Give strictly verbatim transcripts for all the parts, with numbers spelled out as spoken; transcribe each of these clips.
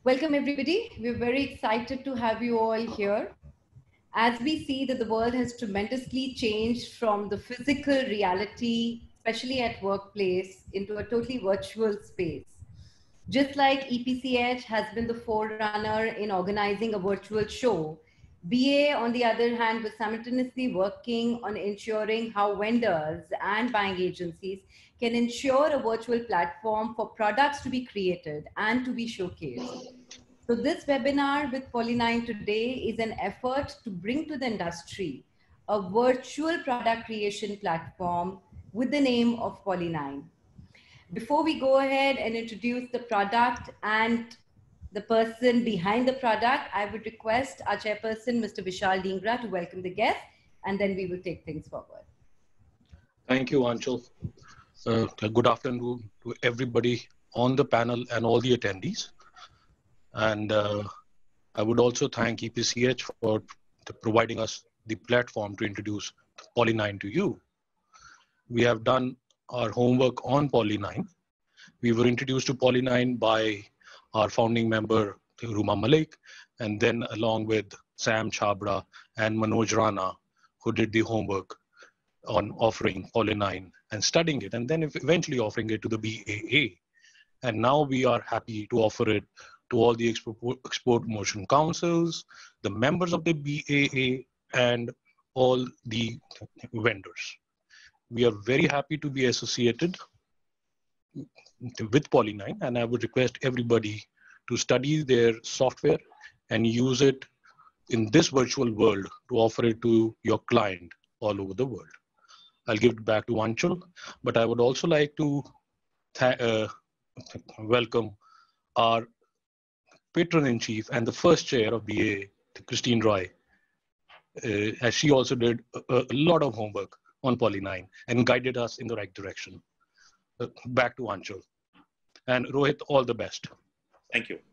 Welcome, everybody. We're very excited to have you all here. As we see that the world has tremendously changed from the physical reality, especially at workplace, into a totally virtual space. Just like E P C H has been the forerunner in organizing a virtual show, B A, on the other hand, was simultaneously working on ensuring how vendors and buying agencies can ensure a virtual platform for products to be created and to be showcased. So this webinar with Poly nine today is an effort to bring to the industry a virtual product creation platform with the name of Poly nine. Before we go ahead and introduce the product and the person behind the product, I would request our chairperson, Mister Vishal Dhingra, to welcome the guest, and then we will take things forward. Thank you, Anshul. Uh, good afternoon to everybody on the panel and all the attendees. And uh, I would also thank E P C H for providing us the platform to introduce Poly nine to you. We have done our homework on Poly nine. We were introduced to Poly nine by our founding member, Ruma Malik, and then along with Sam Chabra and Manoj Rana, who did the homework on offering Poly nine and studying it, and then eventually offering it to the B A A. And now we are happy to offer it to all the export, export promotion councils, the members of the B A A, and all the vendors. We are very happy to be associated with Poly nine, and I would request everybody to study their software and use it in this virtual world to offer it to your client all over the world. I'll give it back to Anshul, but I would also like to uh, welcome our patron-in-chief and the first chair of B A, Christine Roy, uh, as she also did a, a lot of homework on Poly nine and guided us in the right direction. Uh, back to Anshul. And Rohit, all the best. Thank you.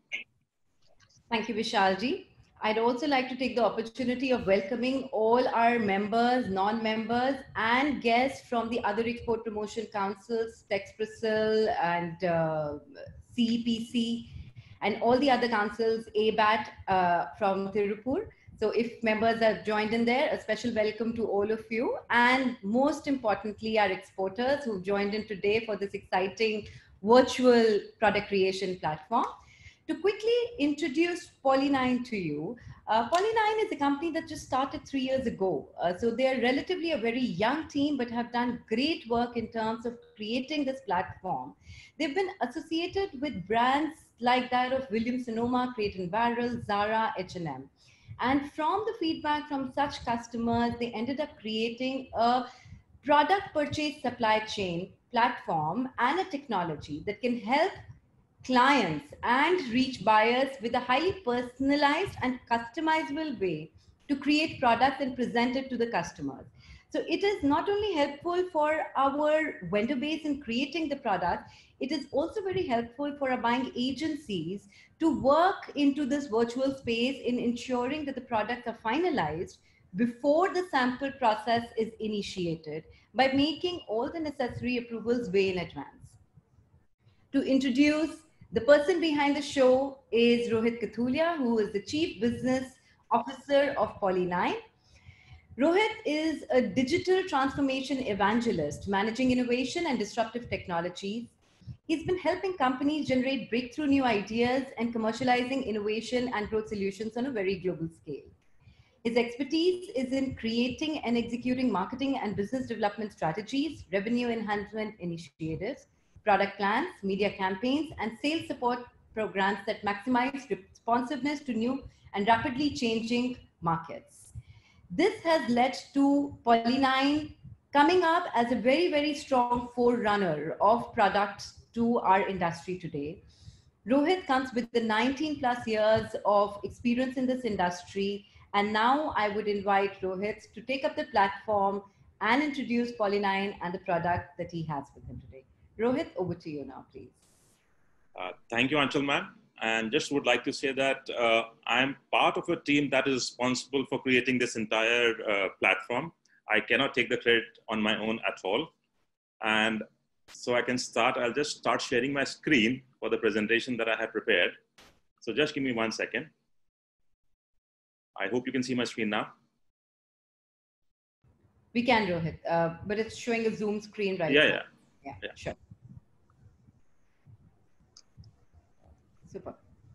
Thank you, Vishalji. I'd also like to take the opportunity of welcoming all our members, non-members, and guests from the other export promotion councils, Texprocil and uh, C E P C, and all the other councils, A B A T uh, from Tirupur. So if members have joined in there, a special welcome to all of you. And most importantly, our exporters who've joined in today for this exciting virtual product creation platform. To quickly introduce Poly nine to you, uh, Poly nine is a company that just started three years ago. Uh, so they're relatively a very young team, but have done great work in terms of creating this platform. They've been associated with brands like that of Williams Sonoma, Crate and Barrel, Zara, H and M. And from the feedback from such customers, they ended up creating a product purchase supply chain platform and a technology that can help clients and reach buyers with a highly personalized and customizable way to create products and present it to the customers. So it is not only helpful for our vendor base in creating the product, it is also very helpful for our buying agencies to work into this virtual space in ensuring that the products are finalized before the sample process is initiated by making all the necessary approvals way in advance. To introduce the person behind the show is Rohit Kathulia, who is the Chief Business Officer of Poly nine. Rohit is a digital transformation evangelist, managing innovation and disruptive technologies. He's been helping companies generate breakthrough new ideas and commercializing innovation and growth solutions on a very global scale. His expertise is in creating and executing marketing and business development strategies, revenue enhancement initiatives, product plans, media campaigns, and sales support programs that maximize responsiveness to new and rapidly changing markets. This has led to Poly nine coming up as a very, very strong forerunner of products to our industry today. Rohit comes with the nineteen plus years of experience in this industry. And now I would invite Rohit to take up the platform and introduce Poly nine and the product that he has with him today. Rohit, over to you now, please. Uh, thank you, Anshul ma'am. And just would like to say that uh, I'm part of a team that is responsible for creating this entire uh, platform. I cannot take the credit on my own at all. And so I can start, I'll just start sharing my screen for the presentation that I have prepared. So just give me one second. I hope you can see my screen now. We can, Rohit, uh, but it's showing a Zoom screen right yeah, now. Yeah, yeah. Yeah, sure. Super.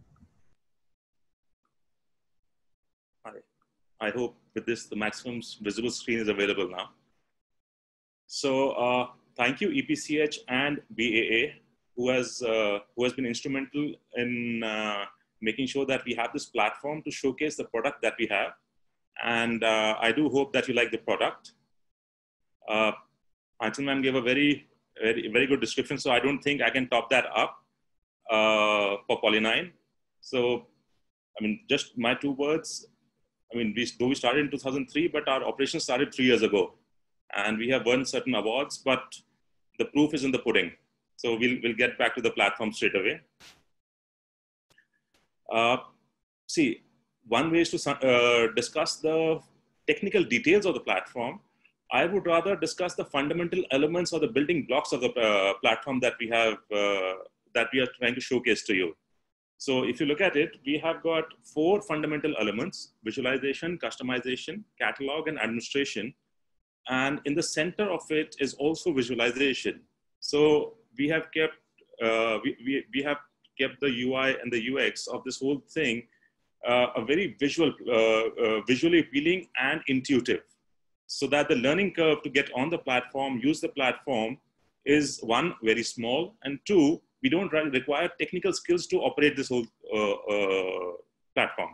I, I hope with this, the maximum visible screen is available now. So uh, thank you, E P C H and B A A, who has, uh, who has been instrumental in uh, making sure that we have this platform to showcase the product that we have. And uh, I do hope that you like the product. Uh, Anchal ma'am gave a very, very, very good description, so I don't think I can top that up uh, for Poly nine. So, I mean, just my two words. I mean, we, though we started in two thousand three, but our operation started three years ago. And we have won certain awards, but the proof is in the pudding. So we'll, we'll get back to the platform straight away. Uh, see, one way is to uh, discuss the technical details of the platform. I would rather discuss the fundamental elements or the building blocks of the uh, platform that we have, uh, that we are trying to showcase to you. So if you look at it, we have got four fundamental elements: visualization, customization, catalog, and administration. And in the center of it is also visualization. So we have kept, uh, we, we, we have kept the U I and the U X of this whole thing uh, a very visual, uh, uh, visually appealing and intuitive, so that the learning curve to get on the platform, use the platform, is one, very small, and two, we don't require technical skills to operate this whole uh, uh, platform.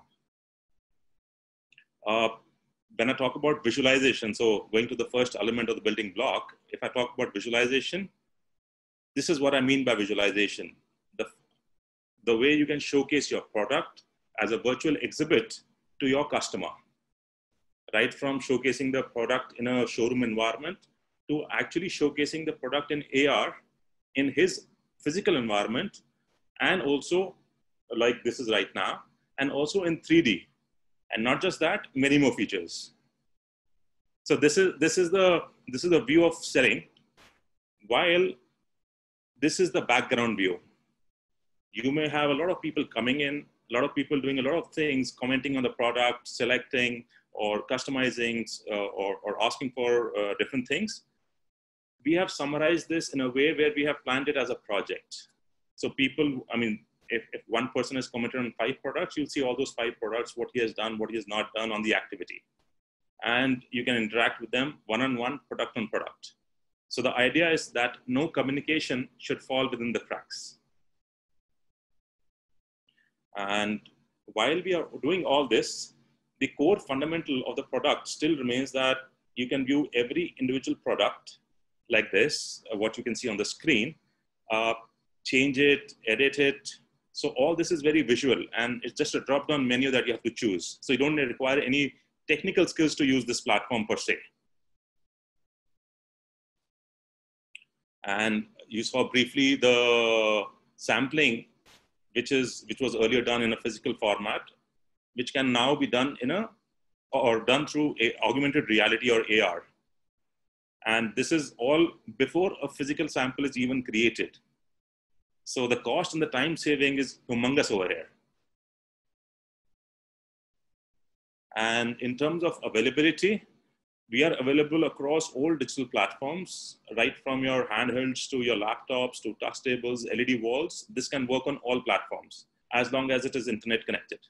Uh, when I talk about visualization, so going to the first element of the building block, if I talk about visualization, this is what I mean by visualization. The, the way you can showcase your product as a virtual exhibit to your customer, right from showcasing the product in a showroom environment to actually showcasing the product in A R in his physical environment, and also like this is right now, and also in three D. And not just that, many more features. So this is, this is the, this is the view of selling, while this is the background view. You may have a lot of people coming in, a lot of people doing a lot of things, commenting on the product, selecting or customizing uh, or, or asking for uh, different things. We have summarized this in a way where we have planned it as a project. So people, I mean, if, if one person has commented on five products, you'll see all those five products, what he has done, what he has not done on the activity. And you can interact with them one-on-one, product on product. So the idea is that no communication should fall within the cracks. And while we are doing all this, the core fundamental of the product still remains that you can view every individual product like this, uh, what you can see on the screen, uh, change it, edit it. So all this is very visual, and it's just a drop-down menu that you have to choose. So you don't require any technical skills to use this platform per se. And you saw briefly the sampling, which is which was earlier done in a physical format, which can now be done in a or done through a augmented reality or A R. And this is all before a physical sample is even created. So the cost and the time saving is humongous over here. And in terms of availability, we are available across all digital platforms, right from your handhelds to your laptops to touch tables, L E D walls. This can work on all platforms as long as it is internet connected.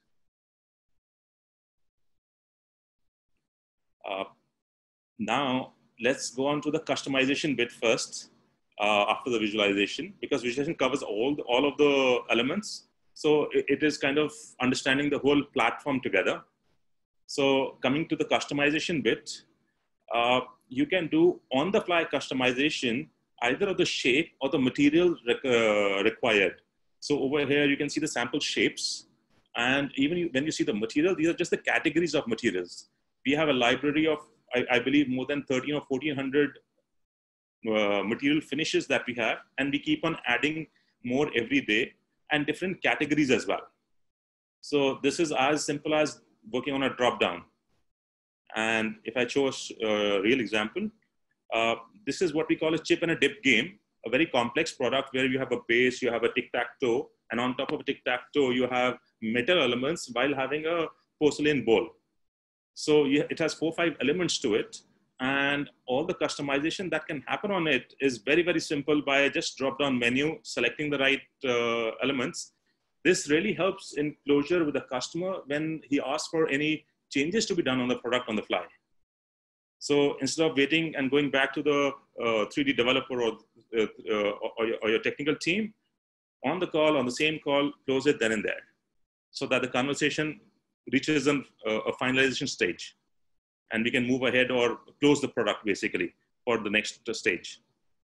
Uh, now, let's go on to the customization bit first uh, after the visualization, because visualization covers all, the, all of the elements. So it, it is kind of understanding the whole platform together. So coming to the customization bit, uh, you can do on-the-fly customization either of the shape or the material uh, required. So over here, you can see the sample shapes. And even when you see the material, these are just the categories of materials. We have a library of, I, I believe, more than thirteen or fourteen hundred uh, material finishes that we have. And we keep on adding more every day, and different categories as well. So this is as simple as working on a drop-down. And if I chose a real example, uh, this is what we call a chip and a dip game, a very complex product where you have a base, you have a tic-tac-toe, and on top of a tic-tac-toe, you have metal elements while having a porcelain bowl. So yeah, it has four or five elements to it. And all the customization that can happen on it is very, very simple by just drop-down menu, selecting the right uh, elements. This really helps in closure with the customer when he asks for any changes to be done on the product on the fly. So instead of waiting and going back to the uh, three D developer or, uh, uh, or, your, or your technical team, on the call, on the same call, close it then and there, so that the conversation reaches an, uh, a finalization stage. And we can move ahead or close the product basically for the next stage.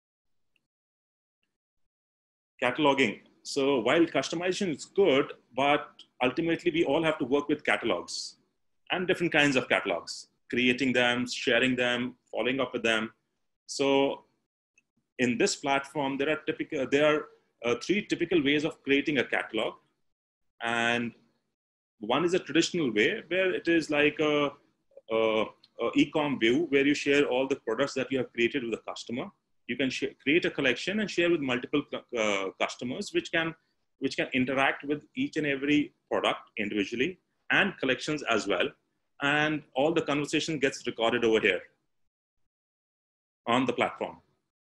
Cataloging. So while customization is good, but ultimately we all have to work with catalogs and different kinds of catalogs, creating them, sharing them, following up with them. So in this platform, there are typical, there are uh, three typical ways of creating a catalog. And one is a traditional way where it is like a Uh, uh, e-com view where you share all the products that you have created with the customer. You can create a collection and share with multiple uh, customers, which can, which can interact with each and every product individually and collections as well. And all the conversation gets recorded over here on the platform.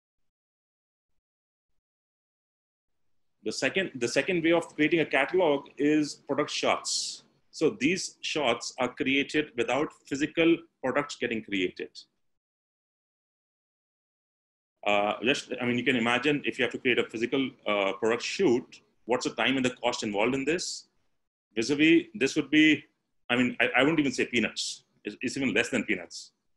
The second, the second way of creating a catalog is product shots. So these shots are created without physical products getting created. Uh, just, I mean, you can imagine if you have to create a physical uh, product shoot, what's the time and the cost involved in this? Vis-a-vis, this would be, I mean, I, I wouldn't even say peanuts. It's, it's even less than peanuts.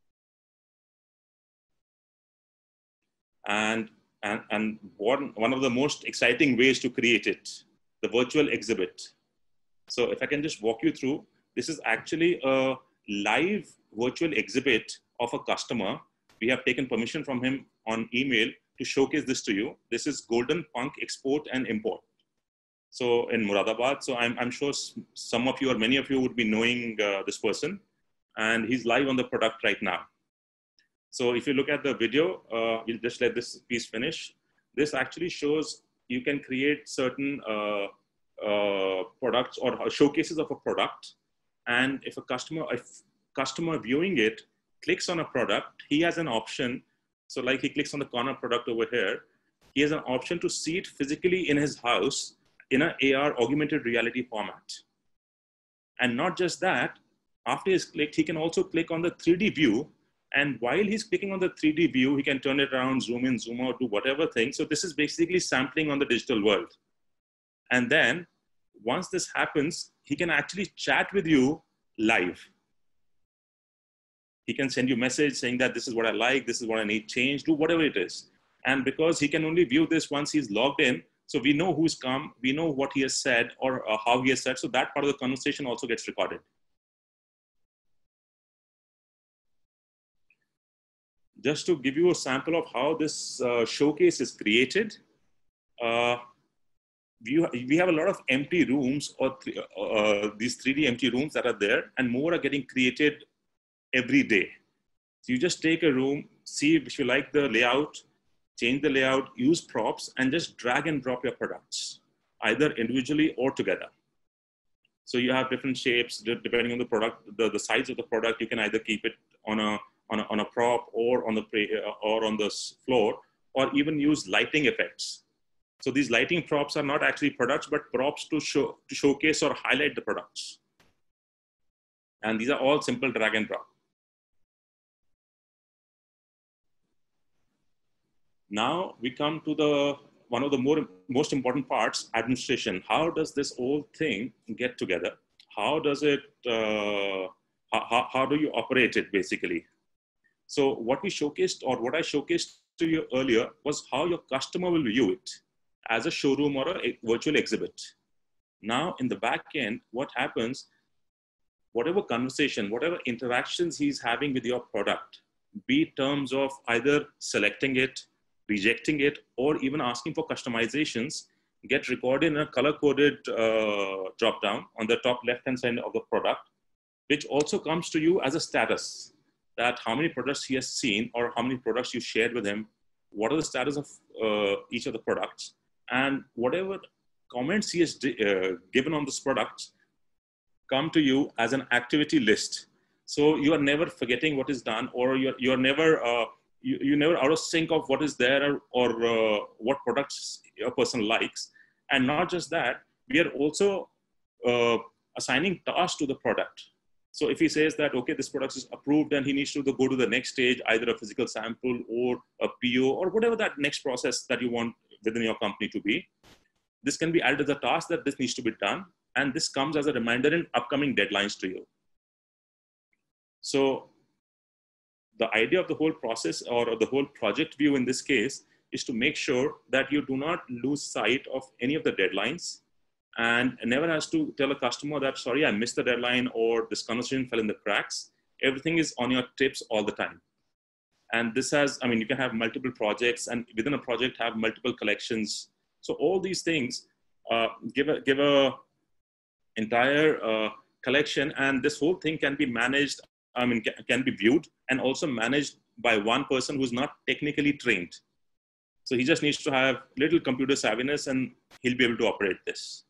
And, and, and one, one of the most exciting ways to create it, the virtual exhibit. So if I can just walk you through, this is actually a live virtual exhibit of a customer. We have taken permission from him on email to showcase this to you. This is Golden Punk Export and Import. So in Moradabad, so I'm, I'm sure some of you or many of you would be knowing uh, this person, and he's live on the product right now. So if you look at the video, uh, we'll just let this piece finish. This actually shows you can create certain uh, Uh, products or showcases of a product, and if a customer if customer viewing it clicks on a product, he has an option. So like he clicks on the corner product over here, he has an option to see it physically in his house in an A R augmented reality format. And not just that, after he's clicked, he can also click on the three D view, and while he's clicking on the three D view, he can turn it around, zoom in, zoom out, do whatever thing. So this is basically sampling on the digital world. And then once this happens, he can actually chat with you live. He can send you a message saying that this is what I like, this is what I need change, do whatever it is. And because he can only view this once he's logged in, so we know who's come, we know what he has said or uh, how he has said, so that part of the conversation also gets recorded. Just to give you a sample of how this uh, showcase is created, uh, We, we have a lot of empty rooms or th uh, these three D empty rooms that are there, and more are getting created every day. So you just take a room, see if you like the layout, change the layout, use props, and just drag and drop your products, either individually or together. So you have different shapes, depending on the product, the, the size of the product, you can either keep it on a, on a, on a prop or on the, or on the floor, or even use lighting effects. So these lighting props are not actually products, but props to show, to showcase or highlight the products. And these are all simple drag and drop. Now we come to the, one of the more, most important parts, administration. How does this whole thing get together? How does it, uh, how, how do you operate it basically? So what we showcased, or what I showcased to you earlier, was how your customer will view it as a showroom or a virtual exhibit. Now in the back end, what happens, whatever conversation, whatever interactions he's having with your product, be it terms of either selecting it, rejecting it, or even asking for customizations, get recorded in a color-coded uh, drop-down on the top left-hand side of the product, which also comes to you as a status, that how many products he has seen or how many products you shared with him, what are the status of uh, each of the products, and whatever comments he has uh, given on this product, come to you as an activity list. So you are never forgetting what is done, or you're, you're never, uh, you, you're never out of sync of what is there, or, or uh, what products a person likes. And not just that, we are also uh, assigning tasks to the product. So if he says that, okay, this product is approved and he needs to go to the next stage, either a physical sample or a P O or whatever that next process that you want within your company to be, this can be added as a task that this needs to be done. And this comes as a reminder in upcoming deadlines to you. So the idea of the whole process, or the whole project view in this case, is to make sure that you do not lose sight of any of the deadlines, and never has to tell a customer that, sorry, I missed the deadline, or this conversation fell in the cracks. Everything is on your tips all the time. And this has, I mean, you can have multiple projects, and within a project have multiple collections. So all these things uh, give a, give a entire uh, collection, and this whole thing can be managed, I mean, can, can be viewed and also managed by one person who's not technically trained. So he just needs to have little computer savviness and he'll be able to operate this.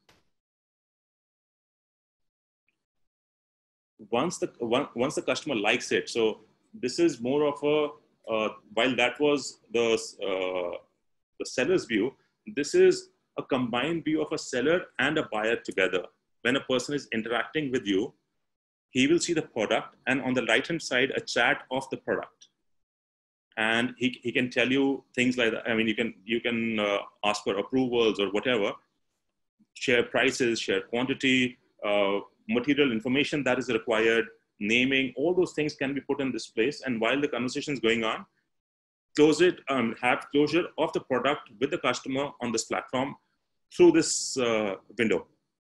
Once the, once the customer likes it, so this is more of a, uh, while that was the, uh, the seller's view, this is a combined view of a seller and a buyer together. When a person is interacting with you, he will see the product, and on the right-hand side, a chat of the product. And he, he can tell you things like that. I mean, you can, you can uh, ask for approvals or whatever, share prices, share quantity, uh, material information that is required, naming, all those things can be put in this place. And while the conversation is going on, close it, um, have closure of the product with the customer on this platform through this uh, window.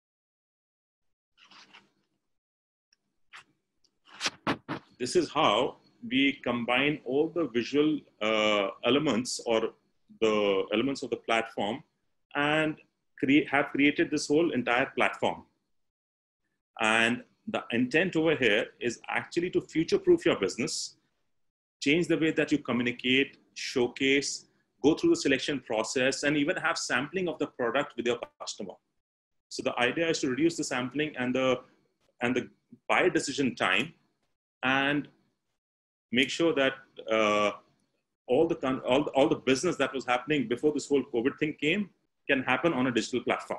This is how we combine all the visual uh, elements, or the elements of the platform, and create, have created this whole entire platform. And the intent over here is actually to future-proof your business, change the way that you communicate, showcase, go through the selection process, and even have sampling of the product with your customer. So the idea is to reduce the sampling and the, and the buyer decision time, and make sure that uh, all, the, all, all the business that was happening before this whole COVID thing came can happen on a digital platform.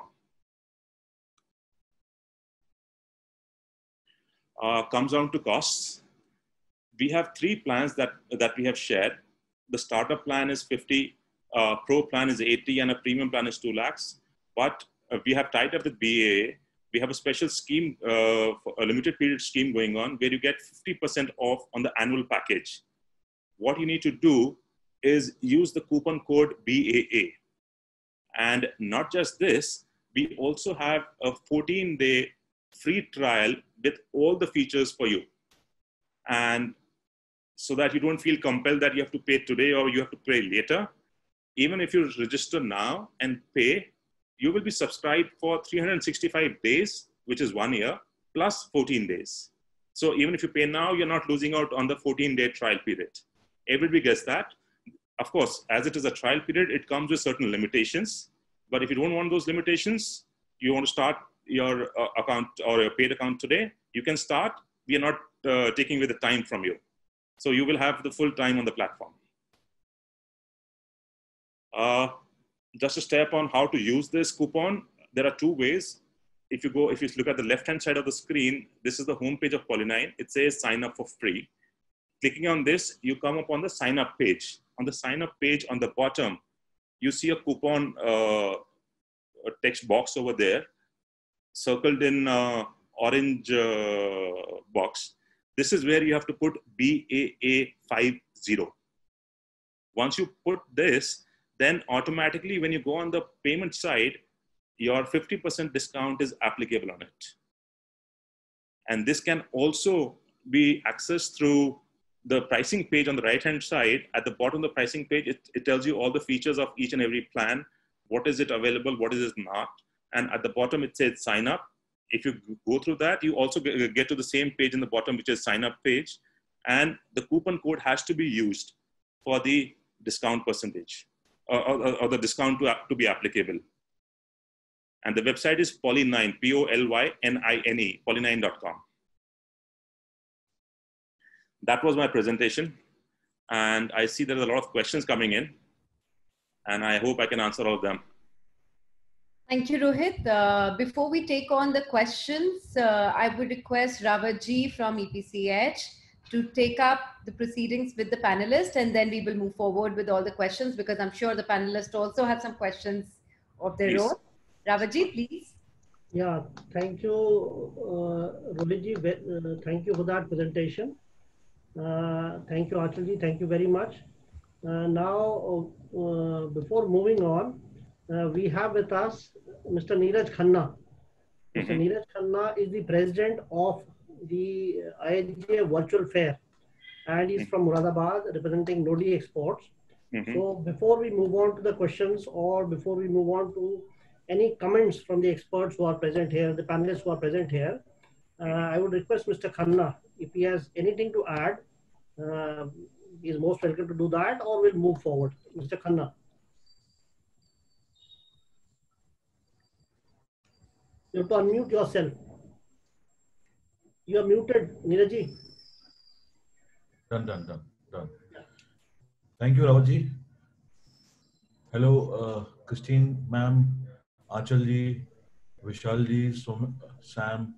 Uh, comes down to costs. We have three plans that, that we have shared. The startup plan is fifty, uh, pro plan is eighty, and a premium plan is two lakhs. But uh, we have tied up with B A A. We have a special scheme, uh, for a limited period scheme going on, where you get fifty percent off on the annual package. What you need to do is use the coupon code B A A. And not just this, we also have a fourteen day free trial with all the features for you. And so that you don't feel compelled that you have to pay today or you have to pay later. Even if you register now and pay, you will be subscribed for three hundred sixty-five days, which is one year, plus fourteen days. So even if you pay now, you're not losing out on the fourteen day trial period. Everybody gets that. Of course, as it is a trial period, it comes with certain limitations. But if you don't want those limitations, you want to start your uh, account or your paid account today, you can start. We are not uh, taking away the time from you. So you will have the full time on the platform. Uh, just to step on how to use this coupon, there are two ways. If you go, if you look at the left-hand side of the screen, this is the homepage of Polynine. It says sign up for free. Clicking on this, you come up on the sign up page. On the sign up page on the bottom, you see a coupon uh, a text box over there, circled in uh, orange uh, box. This is where you have to put B A A fifty. Once you put this, then automatically when you go on the payment side, your fifty percent discount is applicable on it. And this can also be accessed through the pricing page on the right-hand side. At the bottom of the pricing page, it, it tells you all the features of each and every plan. What is it available? What is it not? And at the bottom, it says sign up. If you go through that, you also get to the same page in the bottom, which is sign up page. And the coupon code has to be used for the discount percentage or, or, or the discount to, to be applicable. And the website is Polynine, P O L Y N I N E, polynine dot com. That was my presentation. And I see there are a lot of questions coming in. And I hope I can answer all of them. Thank you, Rohit. Uh, before we take on the questions, uh, I would request Rawatji from E P C H to take up the proceedings with the panelists, and then we will move forward with all the questions, because I'm sure the panelists also have some questions of their Please. own. Rawatji, please. Yeah, thank you, uh, Rohitji. Uh, thank you for that presentation. Uh, thank you, Anchalji. Thank you very much. Uh, now, uh, before moving on, uh, we have with us Mister Neeraj Khanna. Mister Mm-hmm. Neeraj Khanna is the president of the I A J Virtual Fair, and he's from Moradabad, representing Nodi Exports. Mm-hmm. So before we move on to the questions, or before we move on to any comments from the experts who are present here, the panelists who are present here, uh, I would request Mister Khanna, if he has anything to add, uh, he is most welcome to do that, or we'll move forward. Mister Khanna. You have to unmute yourself. You are muted, Neeraj. Done, done, done, done. Thank you, Rawatji. Hello, uh, Christine, ma'am, Anchalji, Vishalji, Sam.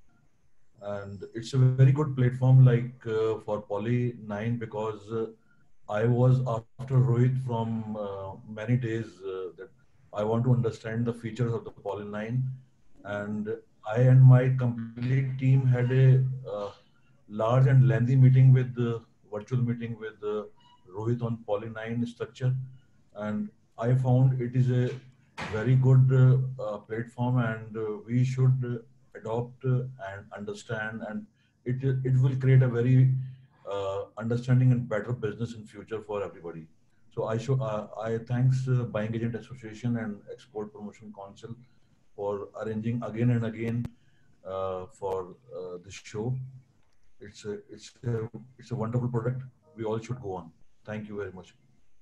And it's a very good platform like uh, for Poly nine, because uh, I was after Rohit from uh, many days uh, that I want to understand the features of the Poly nine. And I and my complete team had a uh, large and lengthy meeting with the virtual meeting with uh, Rohit on Poly nine structure. And I found it is a very good uh, uh, platform, and uh, we should uh, adopt uh, and understand, and it, it will create a very uh, understanding and better business in future for everybody. So I show, uh, I thanks uh, Buying Agent Association and Export Promotion Council for arranging again and again uh, for uh, this show. It's a, it's, a, it's a wonderful product. We all should go on. Thank you very much.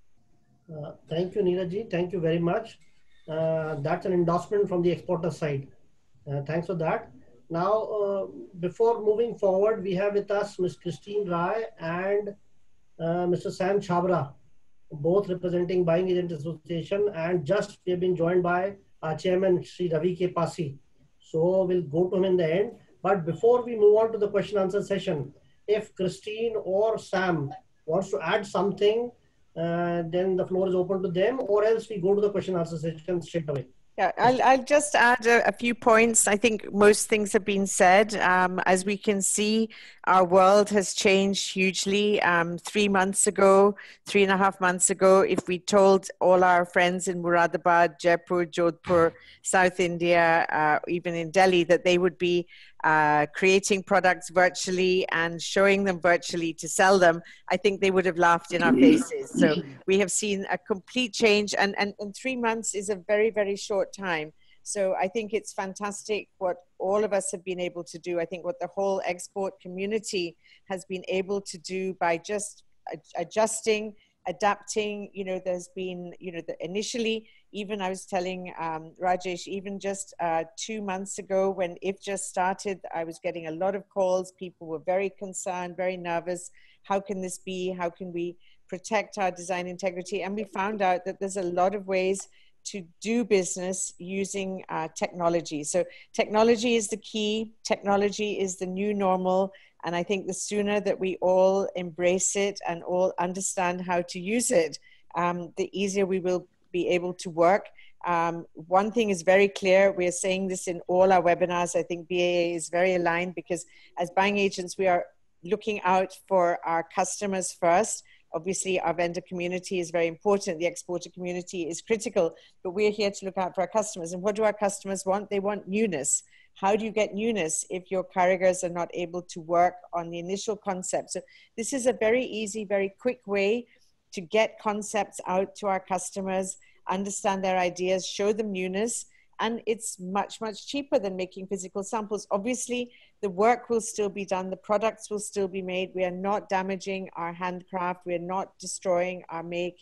Uh, thank you, Neeraj. Thank you very much. Uh, that's an endorsement from the exporter side. Uh, thanks for that. Now, uh, before moving forward, we have with us Miz Christine Rai and uh, Mister Sam Chabra, both representing Buying Agent Association, and just we have been joined by our chairman, Sri Ravi K. Pasi. So we'll go to him in the end. But before we move on to the question answer session, if Christine or Sam wants to add something, uh, then the floor is open to them, or else we go to the question answer session straight away. Yeah, I'll, I'll just add a, a few points. I think most things have been said. Um, as we can see, our world has changed hugely. Um, three months ago, three and a half months ago, if we told all our friends in Moradabad, Jaipur, Jodhpur, South India, uh, even in Delhi, that they would be uh, creating products virtually and showing them virtually to sell them, I think they would have laughed in our faces. So we have seen a complete change, and, and, and three months is a very, very short time. So I think it's fantastic what all of us have been able to do. I think what the whole export community has been able to do by just adjusting, adapting. You know, there's been, you know, the, initially, even I was telling um, Rajesh, even just uh, two months ago when I F just started, I was getting a lot of calls. People were very concerned, very nervous. How can this be? How can we protect our design integrity? And we found out that there's a lot of ways to do business using uh, technology. So technology is the key. Technology is the new normal. And I think the sooner that we all embrace it and all understand how to use it, um, the easier we will be able to work. Um, one thing is very clear. We are saying this in all our webinars. I think B A A is very aligned, because as buying agents, we are looking out for our customers first. Obviously, our vendor community is very important. The exporter community is critical, but we're here to look out for our customers. And what do our customers want? They want newness. How do you get newness if your carriers are not able to work on the initial concept? So this is a very easy, very quick way to get concepts out to our customers, understand their ideas, show them newness. And it's much, much cheaper than making physical samples. Obviously, the work will still be done. The products will still be made. We are not damaging our handcraft. We are not destroying our make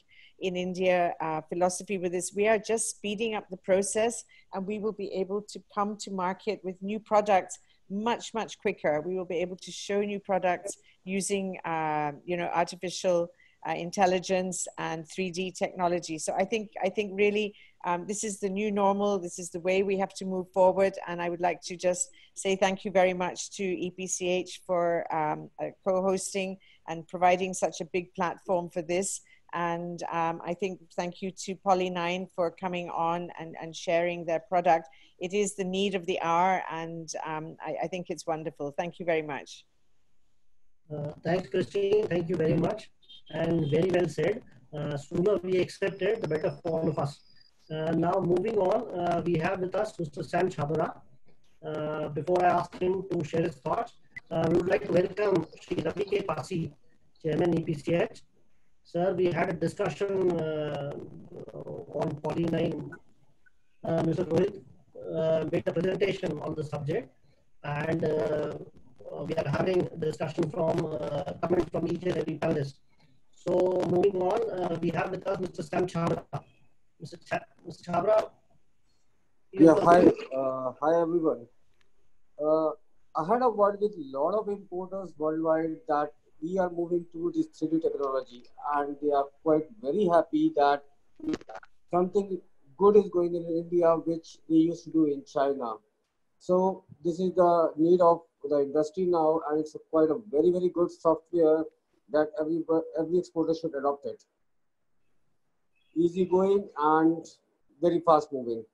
in India uh, philosophy with this. We are just speeding up the process, and we will be able to come to market with new products much, much quicker. We will be able to show new products using, uh, you know, artificial uh, intelligence and three D technology. So I think, I think really um, this is the new normal. This is the way we have to move forward. And I would like to just say thank you very much to E P C H for um, uh, co-hosting and providing such a big platform for this. And um, I think thank you to Poly nine for coming on and, and sharing their product. It is the need of the hour, and um, I, I think it's wonderful. Thank you very much. Uh, thanks, Christine. Thank you very much. And very well said. Uh, sooner we accept it, the better for all of us. Uh, now moving on, uh, we have with us Mister Sam Chhabra. Uh, before I ask him to share his thoughts, uh, we would like to welcome Shri Ravi K. Pasi, Chairman E P C H. Sir, we had a discussion uh, on Poly nine. Uh, Mister Rohit uh, made a presentation on the subject, and uh, we are having discussion from uh, comments from each and every panelist. So moving on, uh, we have with us Mister Sam Chhabra. Mister Ch Mister Chhabra. Yeah, hi, uh, hi everyone. Uh, I had a word with a lot of importers worldwide that we are moving to this three D technology, and they are quite very happy that something good is going in India, which they used to do in China. So this is the need of the industry now, and it's a quite a very, very good software that every, every exporter should adopt it. Easy going and very fast moving.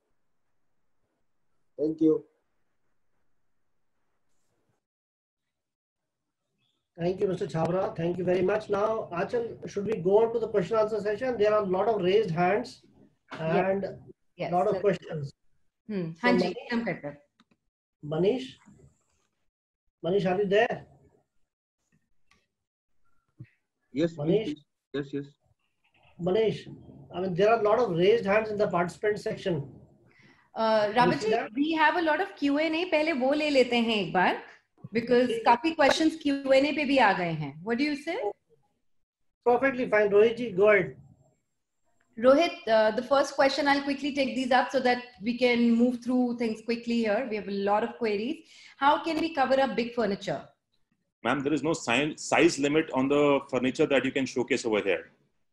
Thank you. Thank you, Mister Chhabra. Thank you very much. Now, Achal, should we go on to the question answer session? There are a lot of raised hands and a yes. lot of Yes. questions. Hmm. So, Hanji, come here. Manish, Manish, are you there? Yes, Manish, please. Yes, yes. Manish, I mean, there are a lot of raised hands in the participant section. Uh, Can you see Rabaji, that? we have a lot of Q and A. पहले वो ले लेते हैं एक बार, because काफी questions Q and A पे भी आ गए हैं. What do you say? Perfectly fine. Rohit ji, go ahead. Rohit, uh, the first question, I'll quickly take these up so that we can move through things quickly here. We have a lot of queries. How can we cover up big furniture? Ma'am, there is no size limit on the furniture that you can showcase over here.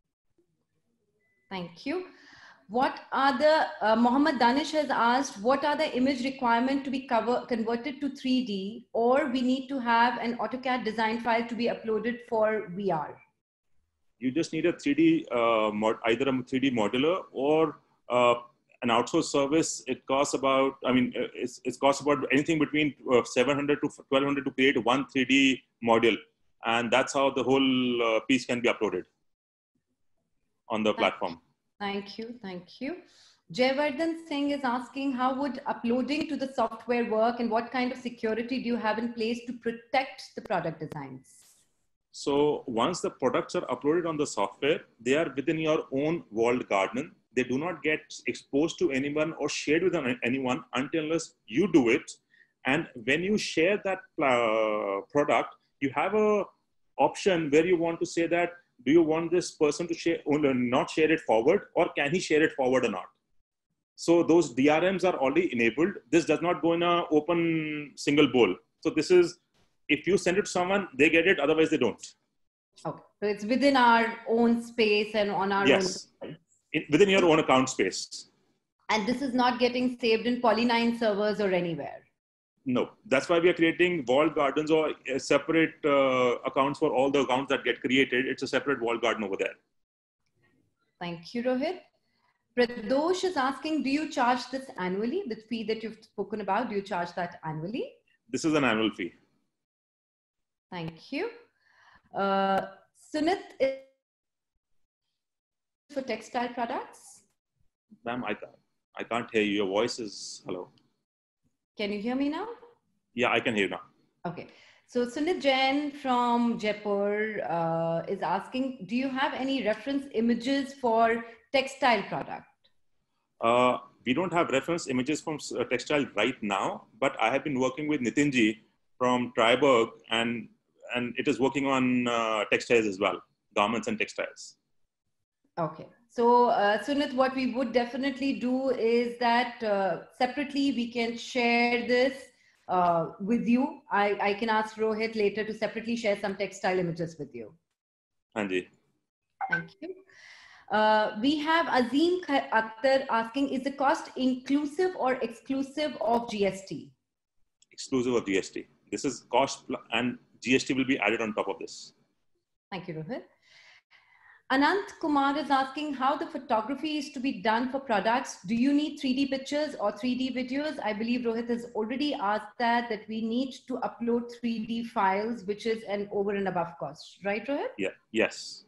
Thank you. What are the, uh, Mohammed Danish has asked, what are the image requirement to be cover, converted to three D, or we need to have an AutoCAD design file to be uploaded for V R? You just need a three D, uh, mod, either a three D modular or uh, an outsourced service. It costs about, I mean, it's, it's costs about anything between uh, seven hundred to twelve hundred to create one three D module. And that's how the whole uh, piece can be uploaded on the platform. Thank you. Thank you. Jayvardhan Singh is asking, how would uploading to the software work, and what kind of security do you have in place to protect the product designs? So once the products are uploaded on the software, they are within your own walled garden. They do not get exposed to anyone or shared with anyone until unless you do it. And when you share that uh, product, you have a option where you want to say that, do you want this person to share, not share it forward, or can he share it forward or not? So those D R Ms are already enabled. This does not go in an open single bowl. So this is, if you send it to someone, they get it, otherwise they don't. Okay, so it's within our own space and on our yes. own. It, within your own account space. And this is not getting saved in Poly nine servers or anywhere. No, that's why we are creating walled gardens or separate uh, accounts for all the accounts that get created. It's a separate walled garden over there. Thank you, Rohit. Pradosh is asking, do you charge this annually? The fee that you've spoken about, do you charge that annually? This is an annual fee. Thank you. Uh, Sunit is for textile products. Ma'am, I can't, I can't hear you. Your voice is, hello. Can you hear me now? Yeah, I can hear you now. Okay. So Sunit Jain from Jaipur uh, is asking, do you have any reference images for textile product? Uh, we don't have reference images from uh, textile right now, but I have been working with Nitinji from Triberg, and, and it is working on uh, textiles as well, garments and textiles. Okay. So uh, Sunit, what we would definitely do is that uh, separately we can share this uh, with you. I, I can ask Rohit later to separately share some textile images with you. Anji. Thank you. Uh, we have Azim Akhtar asking, is the cost inclusive or exclusive of G S T? Exclusive of G S T. This is cost and G S T will be added on top of this. Thank you, Rohit. Anant Kumar is asking how the photography is to be done for products. Do you need three D pictures or three D videos? I believe Rohit has already asked that, that we need to upload three D files, which is an over and above cost. Right, Rohit? Yeah. Yes.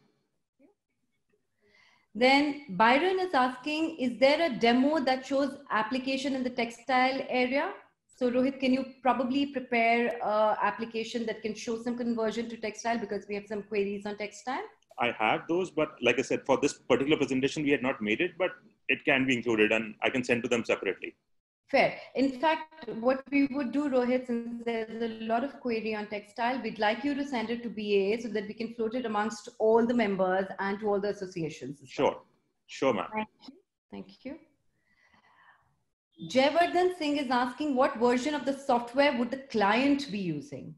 Then Byron is asking, is there a demo that shows application in the textile area? So Rohit, can you probably prepare an application that can show some conversion to textile, because we have some queries on textile? I have those, but like I said, for this particular presentation, we had not made it, but it can be included and I can send to them separately. Fair. In fact, what we would do, Rohit, since there's a lot of query on textile, we'd like you to send it to B A A so that we can float it amongst all the members and to all the associations. Sure. Sure, ma'am. Thank you. Thank you. Jayvardhan Singh is asking, what version of the software would the client be using?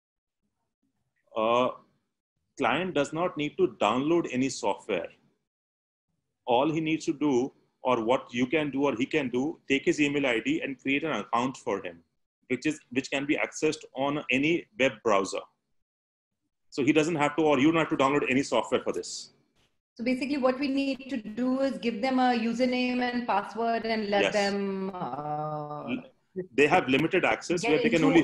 Uh, client does not need to download any software. All he needs to do, or what you can do or he can do, take his email I D and create an account for him, which is which can be accessed on any web browser. So he doesn't have to, or you don't have to download any software for this. So basically what we need to do is give them a username and password and let Yes. them... Uh, they have limited access where they can only...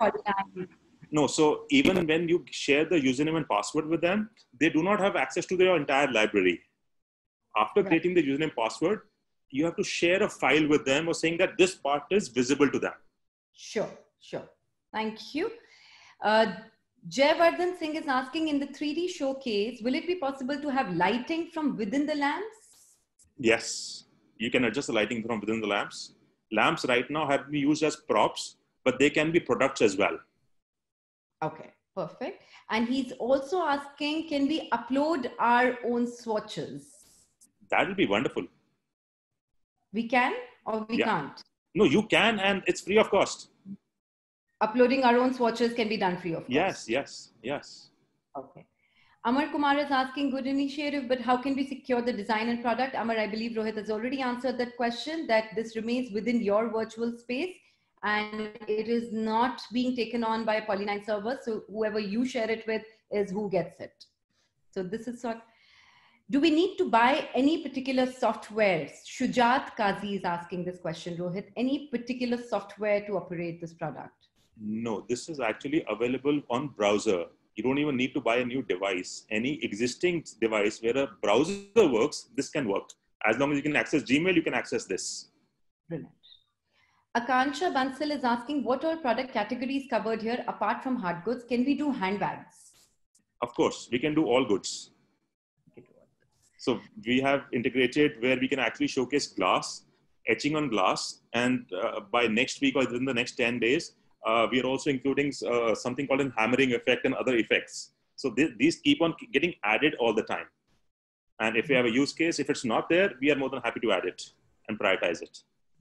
No, so even when you share the username and password with them, they do not have access to their entire library. After Right. creating the username password, you have to share a file with them or saying that this part is visible to them. Sure, sure. Thank you. Uh, Jayvardhan Singh is asking, in the three D showcase, will it be possible to have lighting from within the lamps? Yes, you can adjust the lighting from within the lamps. Lamps right now have been used as props, but they can be products as well. Okay, perfect. And he's also asking, can we upload our own swatches? That will be wonderful. We can or we Yeah. can't? No, you can, and it's free of cost. Uploading our own swatches can be done free of cost. Yes, yes, yes. Okay. Amar Kumar is asking, good initiative, but how can we secure the design and product? Amar, I believe Rohit has already answered that question, that this remains within your virtual space and it is not being taken on by a Poly nine server. So whoever you share it with is who gets it. So this is sort. Do we need to buy any particular software? Shujat Kazi is asking this question, Rohit. Any particular software to operate this product? No, this is actually available on browser. You don't even need to buy a new device. Any existing device where a browser works, this can work. As long as you can access Gmail, you can access this. Brilliant. Akansha Bansal is asking, what are product categories covered here apart from hard goods? Can we do handbags? Of course, we can do all goods. So we have integrated where we can actually showcase glass, etching on glass. And uh, by next week or within the next ten days, uh, we are also including uh, something called a hammering effect and other effects. So th these keep on getting added all the time. And if we have a use case, if it's not there, we are more than happy to add it and prioritize it.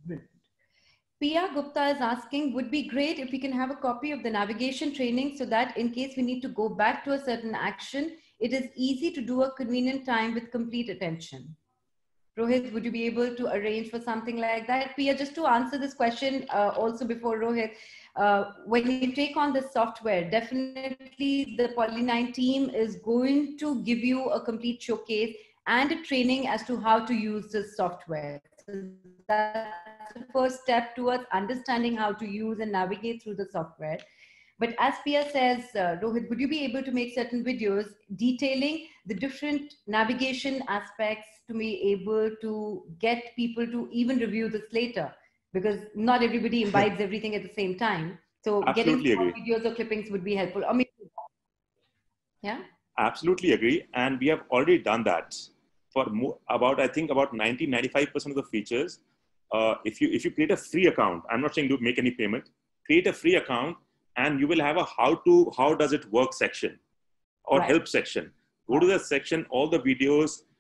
Pia Gupta is asking, would be great if we can have a copy of the navigation training so that in case we need to go back to a certain action, it is easy to do a convenient time with complete attention. Rohit, would you be able to arrange for something like that? Pia, just to answer this question uh, also before Rohit, uh, when you take on this software, definitely the Poly nine team is going to give you a complete showcase and a training as to how to use this software. So that's the first step towards understanding how to use and navigate through the software. But as Pia says, uh, Rohit, would you be able to make certain videos detailing the different navigation aspects to be able to get people to even review this later? Because not everybody imbibes everything at the same time. So Absolutely getting agree. videos or clippings would be helpful. Or maybe, yeah? Absolutely agree. And we have already done that for more, about, I think about ninety, ninety-five percent of the features. Uh, if you if you create a free account, I'm not saying to make any payment, create a free account and you will have a how to, how does it work section or Right. help section. Go to the section, all the videos,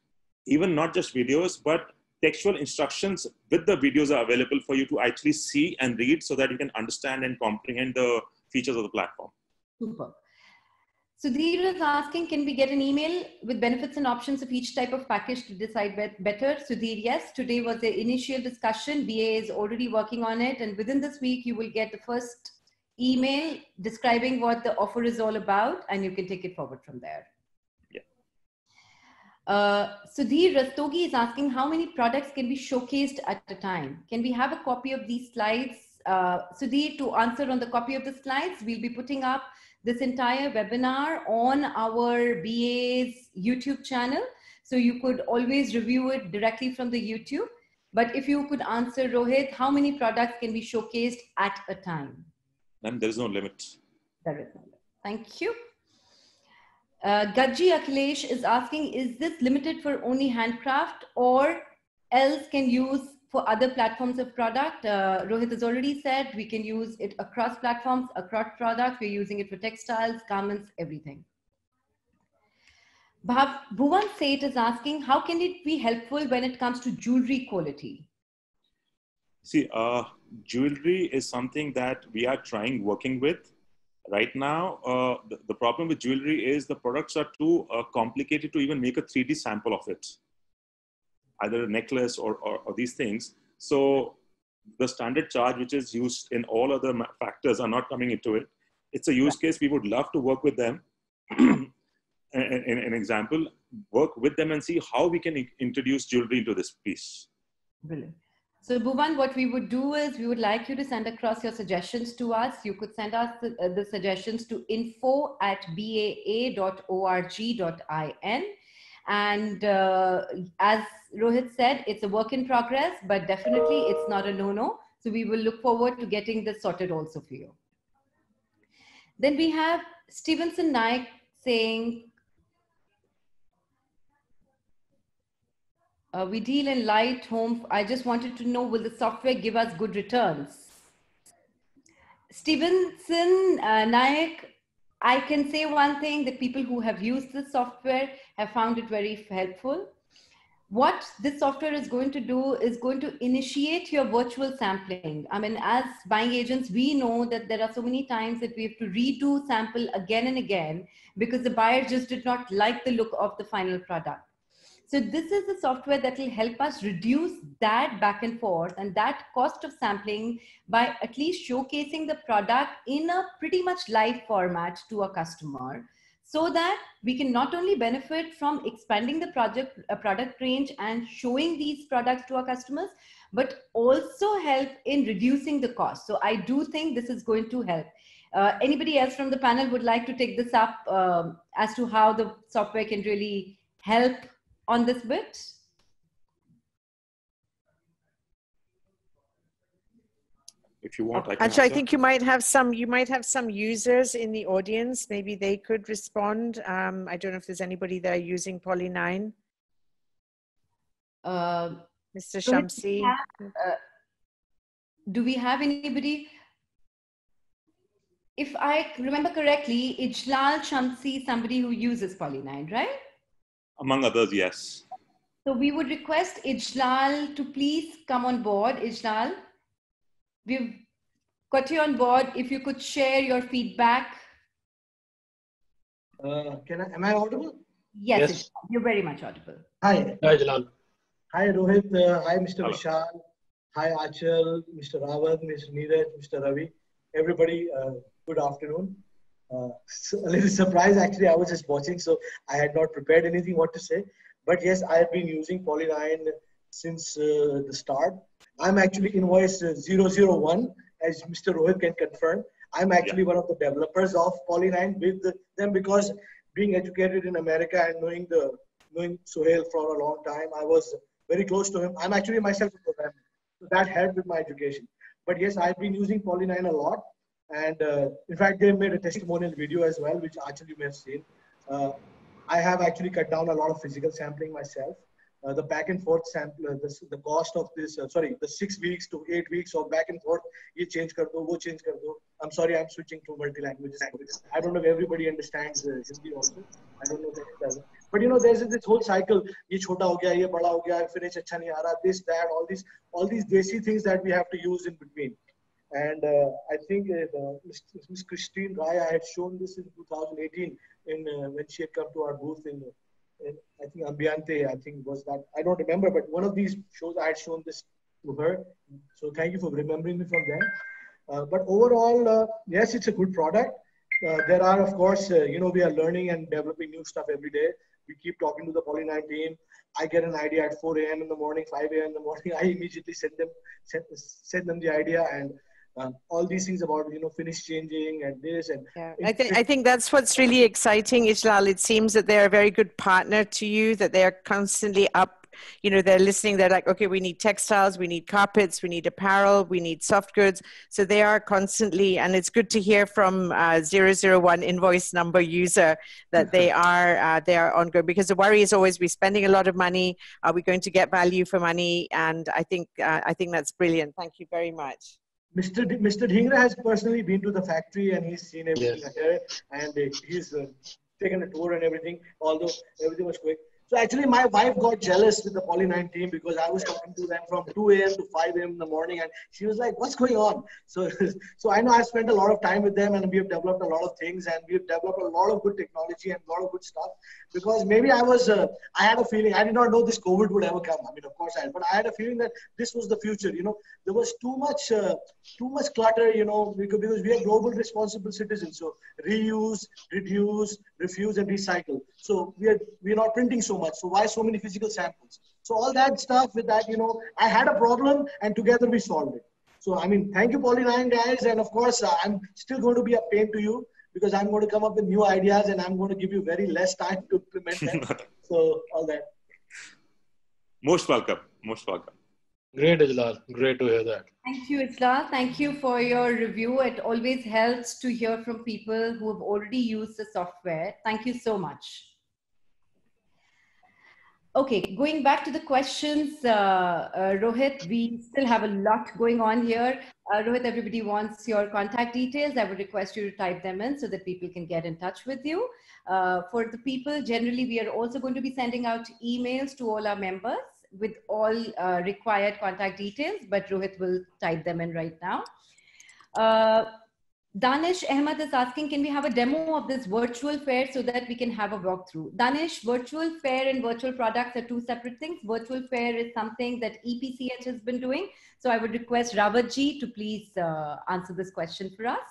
even not just videos, but textual instructions with the videos are available for you to actually see and read so that you can understand and comprehend the features of the platform. Super. Sudhir is asking, can we get an email with benefits and options of each type of package to decide better? Sudhir, yes. Today was the initial discussion. B A is already working on it. And within this week, you will get the first email describing what the offer is all about, and you can take it forward from there. Yeah. Uh, Sudhir Rastogi is asking, how many products can be showcased at a time? Can we have a copy of these slides? Uh, Sudhir, to answer on the copy of the slides, we'll be putting up this entire webinar on our B A's YouTube channel. So you could always review it directly from the YouTube. But if you could answer, Rohit, how many products can be showcased at a time? And there is no limit. There is no limit. Thank you. Uh, Gajji Akhilesh is asking, is this limited for only handcraft or else can use for other platforms of product? Uh, Rohit has already said we can use it across platforms, across products. We're using it for textiles, garments, everything. Bhav, Bhuvan Seth is asking, how can it be helpful when it comes to jewelry quality? See, uh, jewelry is something that we are trying working with. Right now, uh, the, the problem with jewelry is the products are too uh, complicated to even make a three D sample of it, either a necklace or, or, or these things. So the standard charge, which is used in all other factors, are not coming into it. It's a use case. We would love to work with them. in, in an example, work with them and see how we can introduce jewelry into this piece. Brilliant. So Bhuvan, what we would do is we would like you to send across your suggestions to us. You could send us the, uh, the suggestions to info at b a a dot org dot in. And uh, as Rohit said, it's a work in progress, but definitely it's not a no-no. So we will look forward to getting this sorted also for you. Then we have Stevenson Naik saying, Uh, we deal in light home. I just wanted to know, will the software give us good returns? Stevenson uh, Naik, I can say one thing, that people who have used this software have found it very helpful. What this software is going to do is going to initiate your virtual sampling. I mean, as buying agents, we know that there are so many times that we have to redo sample again and again because the buyer just did not like the look of the final product. So this is the software that will help us reduce that back and forth and that cost of sampling by at least showcasing the product in a pretty much live format to a customer, so that we can not only benefit from expanding the project, uh, product range and showing these products to our customers, but also help in reducing the cost. So I do think this is going to help. Uh, anybody else from the panel would like to take this up um, as to how the software can really help on this bit? If you want, I can Actually, answer. I think you might have some, you might have some users in the audience. Maybe they could respond. Um, I don't know if there's anybody there using Poly nine. Uh, Mister so Shamsi. Have, uh, do we have anybody? If I remember correctly, Ijlal Shamsi, somebody who uses Poly nine, right? Among others, yes. So we would request Ijlal to please come on board. Ijlal, we've got you on board. If you could share your feedback. Uh, can I, am I audible? Yes, Yes. You're very much audible. Hi. Hi, Jalal. Hi, Rohit. Uh, hi, Mister Hello. Vishal. Hi, Achal, Mister Rawat, Mister Neeraj, Mister Ravi. Everybody, uh, good afternoon. Uh, so a little surprise, actually, I was just watching, so I had not prepared anything what to say. But yes, I have been using Poly nine since uh, the start. I'm actually invoice uh, zero zero one, as Mister Rohit can confirm. I'm actually yeah. one of the developers of Poly nine with them, because being educated in America and knowing the knowing Sohail for a long time, I was very close to him. I'm actually myself a programmer, so that helped with my education. But yes, I've been using Poly nine a lot. And uh, in fact, they made a testimonial video as well, which actually you may have seen. Uh, I have actually cut down a lot of physical sampling myself. Uh, the back and forth sample, uh, the, the cost of this, uh, sorry, the six weeks to eight weeks of back and forth, ye change kar do, wo change kar do. I'm sorry, I'm switching to multi-languages. I don't know if everybody understands uh, Hindi also. I don't know if it doesn't. But you know, there's this whole cycle. Ye chota ho gaya, ye bada ho gaya, finish acha nahi aa raha, this, that, all these, all these desi things that we have to use in between. And uh, I think uh, Miss Christine Rai, I had shown this in two thousand eighteen in uh, when she had come to our booth in, in I think Ambiente, I think was that, I don't remember, but one of these shows I had shown this to her. So thank you for remembering me from there. Uh, but overall, uh, yes, it's a good product. Uh, there are, of course, uh, you know, we are learning and developing new stuff every day. We keep talking to the Poly nine team. I get an idea at four A M in the morning, five A M in the morning. I immediately send them, send, send them the idea, and um, all these things about, you know, finish changing and this. And yeah. it, I think it, I think that's what's really exciting, Ijlal. It seems that they're a very good partner to you, that they're constantly up. You know, they're listening. They're like, okay, we need textiles, we need carpets, we need apparel, we need soft goods. So they are constantly, and it's good to hear from uh, zero zero one invoice number user that they are uh, they are ongoing, because the worry is always, we're spending a lot of money. Are we going to get value for money? And I think uh, I think that's brilliant. Thank you very much. Mister D, Mister Dhingra has personally been to the factory and he's seen everything Yes. here, and uh, he's uh, taken a tour and everything, although everything was quick. So actually my wife got jealous with the Poly nine team because I was talking to them from two A M to five A M in the morning, and she was like, what's going on? So, so I know I've spent a lot of time with them, and we have developed a lot of things, and we've developed a lot of good technology and a lot of good stuff, because maybe I was, uh, I had a feeling, I did not know this COVID would ever come. I mean, of course I had, but I had a feeling that this was the future. You know, there was too much, uh, too much clutter, you know, because, because we are global responsible citizens. So reuse, reduce, refuse, and recycle. So we are, we are not printing so much. So why so many physical samples? So all that stuff with that, you know, I had a problem and together we solved it. So, I mean, thank you, Poly nine guys. And of course, uh, I'm still going to be a pain to you because I'm going to come up with new ideas and I'm going to give you very less time to implement them. So all that. Most welcome. Most welcome. Great, Ijlal. Great to hear that. Thank you, Ijlal. Thank you for your review. It always helps to hear from people who have already used the software. Thank you so much. Okay, going back to the questions, uh, uh, Rohit, we still have a lot going on here. Uh, Rohit, everybody wants your contact details. I would request you to type them in so that people can get in touch with you. Uh, for the people, generally, we are also going to be sending out emails to all our members with all uh, required contact details, but Rohit will type them in right now. Uh, Danish Ahmed is asking, can we have a demo of this virtual fair so that we can have a walkthrough? Danish, virtual fair and virtual products are two separate things. Virtual fair is something that E P C H has been doing. So I would request Rawatji to please uh, answer this question for us.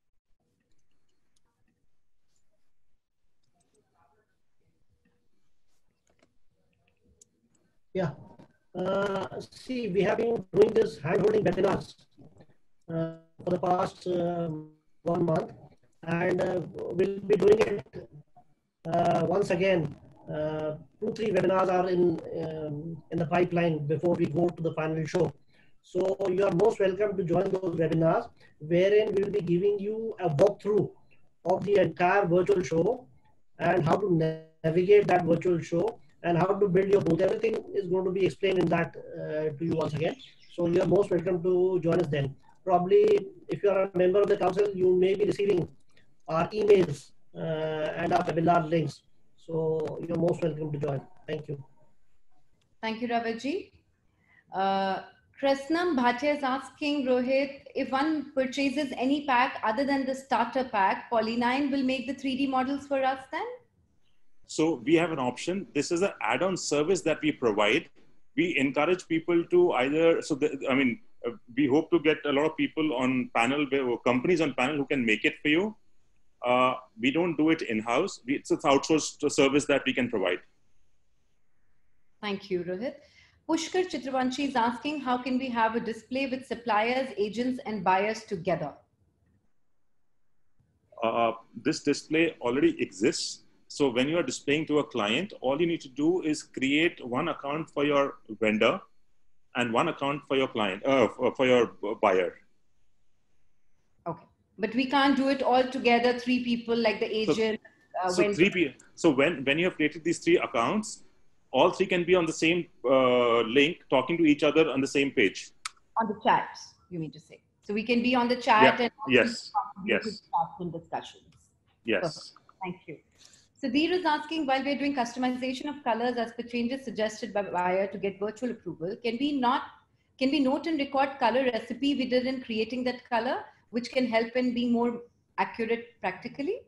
Yeah. Uh, see, we have been doing this hand-holding webinars uh, for the past uh, one month, and uh, we'll be doing it uh, once again. Uh, two, three webinars are in um, in the pipeline before we go to the final show. So you are most welcome to join those webinars, wherein we'll be giving you a walkthrough of the entire virtual show and how to navigate that virtual show and how to build your booth. Everything is going to be explained in that uh, to you once again. So you are most welcome to join us then. Probably, if you are a member of the council, you may be receiving our emails uh, and our webinar links. So you're most welcome to join. Thank you. Thank you, Rawatji. Uh, Krasnam Bhatia is asking, Rohit, if one purchases any pack other than the starter pack, Poly nine will make the three D models for us then? So we have an option. This is an add-on service that we provide. We encourage people to either, so the, I mean, uh, we hope to get a lot of people on panel, or companies on panel who can make it for you. Uh, we don't do it in-house. It's an outsourced service that we can provide. Thank you, Rohit. Pushkar Chitravanshi is asking, how can we have a display with suppliers, agents, and buyers together? Uh, this display already exists. So when you are displaying to a client, all you need to do is create one account for your vendor and one account for your client, uh, for your buyer. Okay, but we can't do it all together, three people like the agent. So, uh, so, three people, so when, when you have created these three accounts, all three can be on the same uh, link, talking to each other on the same page. On the chat, you mean to say. So we can be on the chat yeah. and yes, yes, and discussions. yes. Perfect. Thank you. Sudhir is asking, while we're doing customization of colors as per changes suggested by buyer to get virtual approval, can we not, can we note and record color recipe we did in creating that color, which can help in being more accurate practically?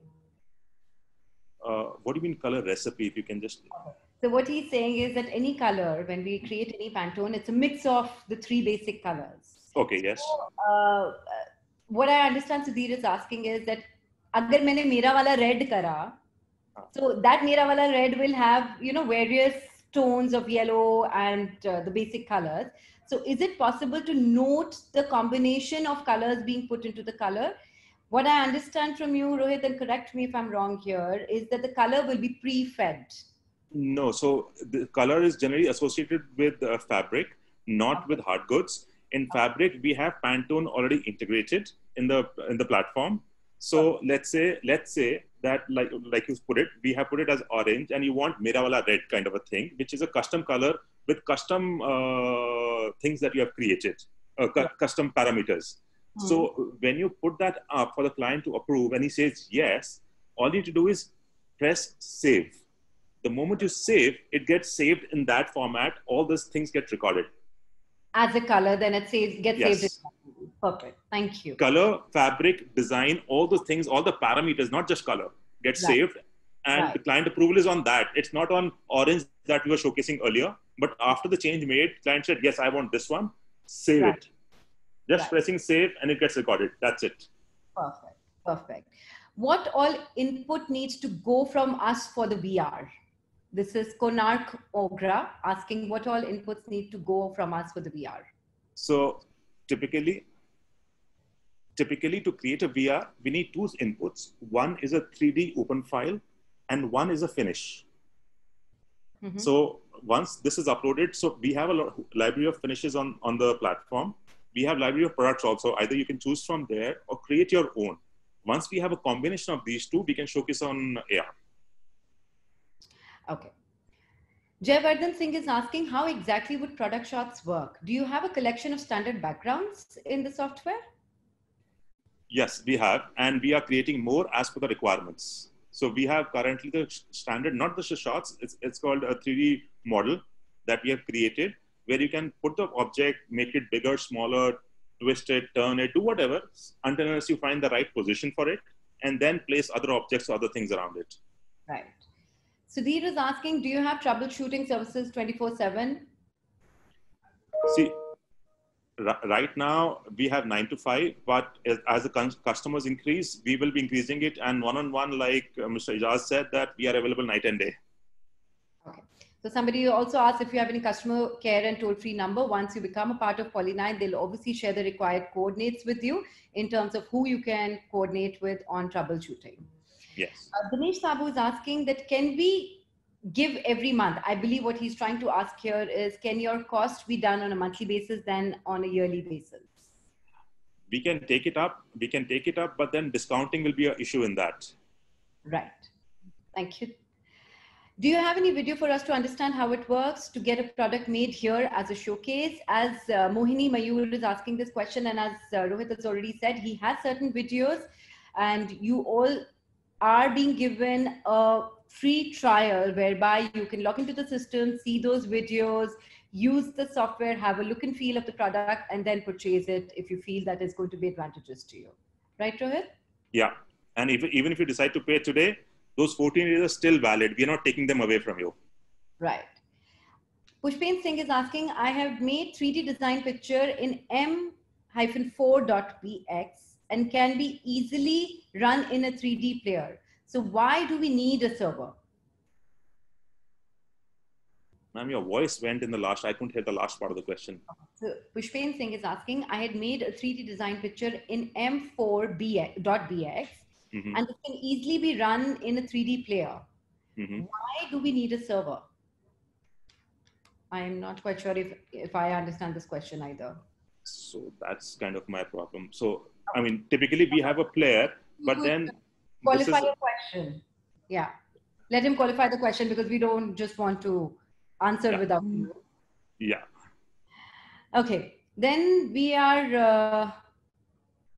Uh, what do you mean color recipe? If you can just. So what he's saying is that any color, when we create any Pantone, it's a mix of the three basic colors. Okay, yes. So, uh, what I understand Sudhir is asking is that agar maine mera wala red kara, so that mera wala red will have, you know, various tones of yellow and uh, the basic colors. So is it possible to note the combination of colors being put into the color? What I understand from you, Rohit, and correct me if I'm wrong here, is that the color will be pre-fed. No, so the color is generally associated with uh, fabric, not Okay. with hard goods. In fabric, we have Pantone already integrated in the in the platform. So Okay. let's say let's say that like like you put it, we have put it as orange, and you want Mera Wala red kind of a thing, which is a custom color with custom uh, things that you have created, uh, cu- Yeah. custom parameters. Hmm. So when you put that up for the client to approve, and he says yes, all you need to do is press save. The moment you save, it gets saved in that format. All these things get recorded. As a color, then it saves, gets Yes. saved. Perfect. Thank you. Color, fabric, design, all those things, all the parameters, not just color, get Right. saved. And Right. the client approval is on that. It's not on orange that we were showcasing earlier. But after the change made, client said, yes, I want this one. Save Right. it. Just Right. pressing save and it gets recorded. That's it. Perfect. Perfect. What all input needs to go from us for the V R? This is Konark Ogra asking what all inputs need to go from us for the V R. So typically, typically to create a V R, we need two inputs. One is a three D open file and one is a finish. Mhm. So once this is uploaded, so we have a lot, library of finishes on, on the platform. We have library of products also. Either you can choose from there or create your own. Once we have a combination of these two, we can showcase on A R. Okay. Jayavardhan Singh is asking, how exactly would product shots work? Do you have a collection of standard backgrounds in the software? Yes, we have, and we are creating more as per the requirements. So we have currently the standard, not just the shots, it's, it's called a three D model that we have created, where you can put the object, make it bigger, smaller, twist it, turn it, do whatever, until unless you find the right position for it, and then place other objects or other things around it. Right. Sudhir is asking, do you have troubleshooting services twenty-four seven? See, r- right now we have nine to five, but as, as the con- customers increase, we will be increasing it. And one-on-one, like uh, Mister Ijaz said, that we are available night and day. Okay. So somebody also asked if you have any customer care and toll-free number. Once you become a part of Poly nine, they'll obviously share the required coordinates with you in terms of who you can coordinate with on troubleshooting. Yes. Uh, Dinesh Sabu is asking that can we give every month? I believe what he's trying to ask here is, can your cost be done on a monthly basis than on a yearly basis? We can take it up, we can take it up, but then discounting will be an issue in that. Right. Thank you. Do you have any video for us to understand how it works to get a product made here as a showcase? As uh, Mohini Mayur is asking this question, and as uh, Rohit has already said, he has certain videos, and you all are being given a free trial whereby you can log into the system, see those videos, use the software, have a look and feel of the product, and then purchase it if you feel that is going to be advantageous to you. Right, Rohit? Yeah. And if, even if you decide to pay today, those fourteen days are still valid. We are not taking them away from you. Right. Pushpen Singh is asking, I have made three D design picture in M four dot B X and can be easily run in a three D player. So why do we need a server? Ma'am, your voice went in the last, I couldn't hear the last part of the question. So Pushpen Singh is asking, I had made a three D design picture in M four dot B X Mm-hmm. and it can easily be run in a three D player. Mm-hmm. Why do we need a server? I'm not quite sure if, if I understand this question either. So that's kind of my problem. So, I mean, typically we have a player, but then this Qualify is, your question. Yeah. Let him qualify the question because we don't just want to answer Yeah. without you. yeah. Okay. Then we are, uh,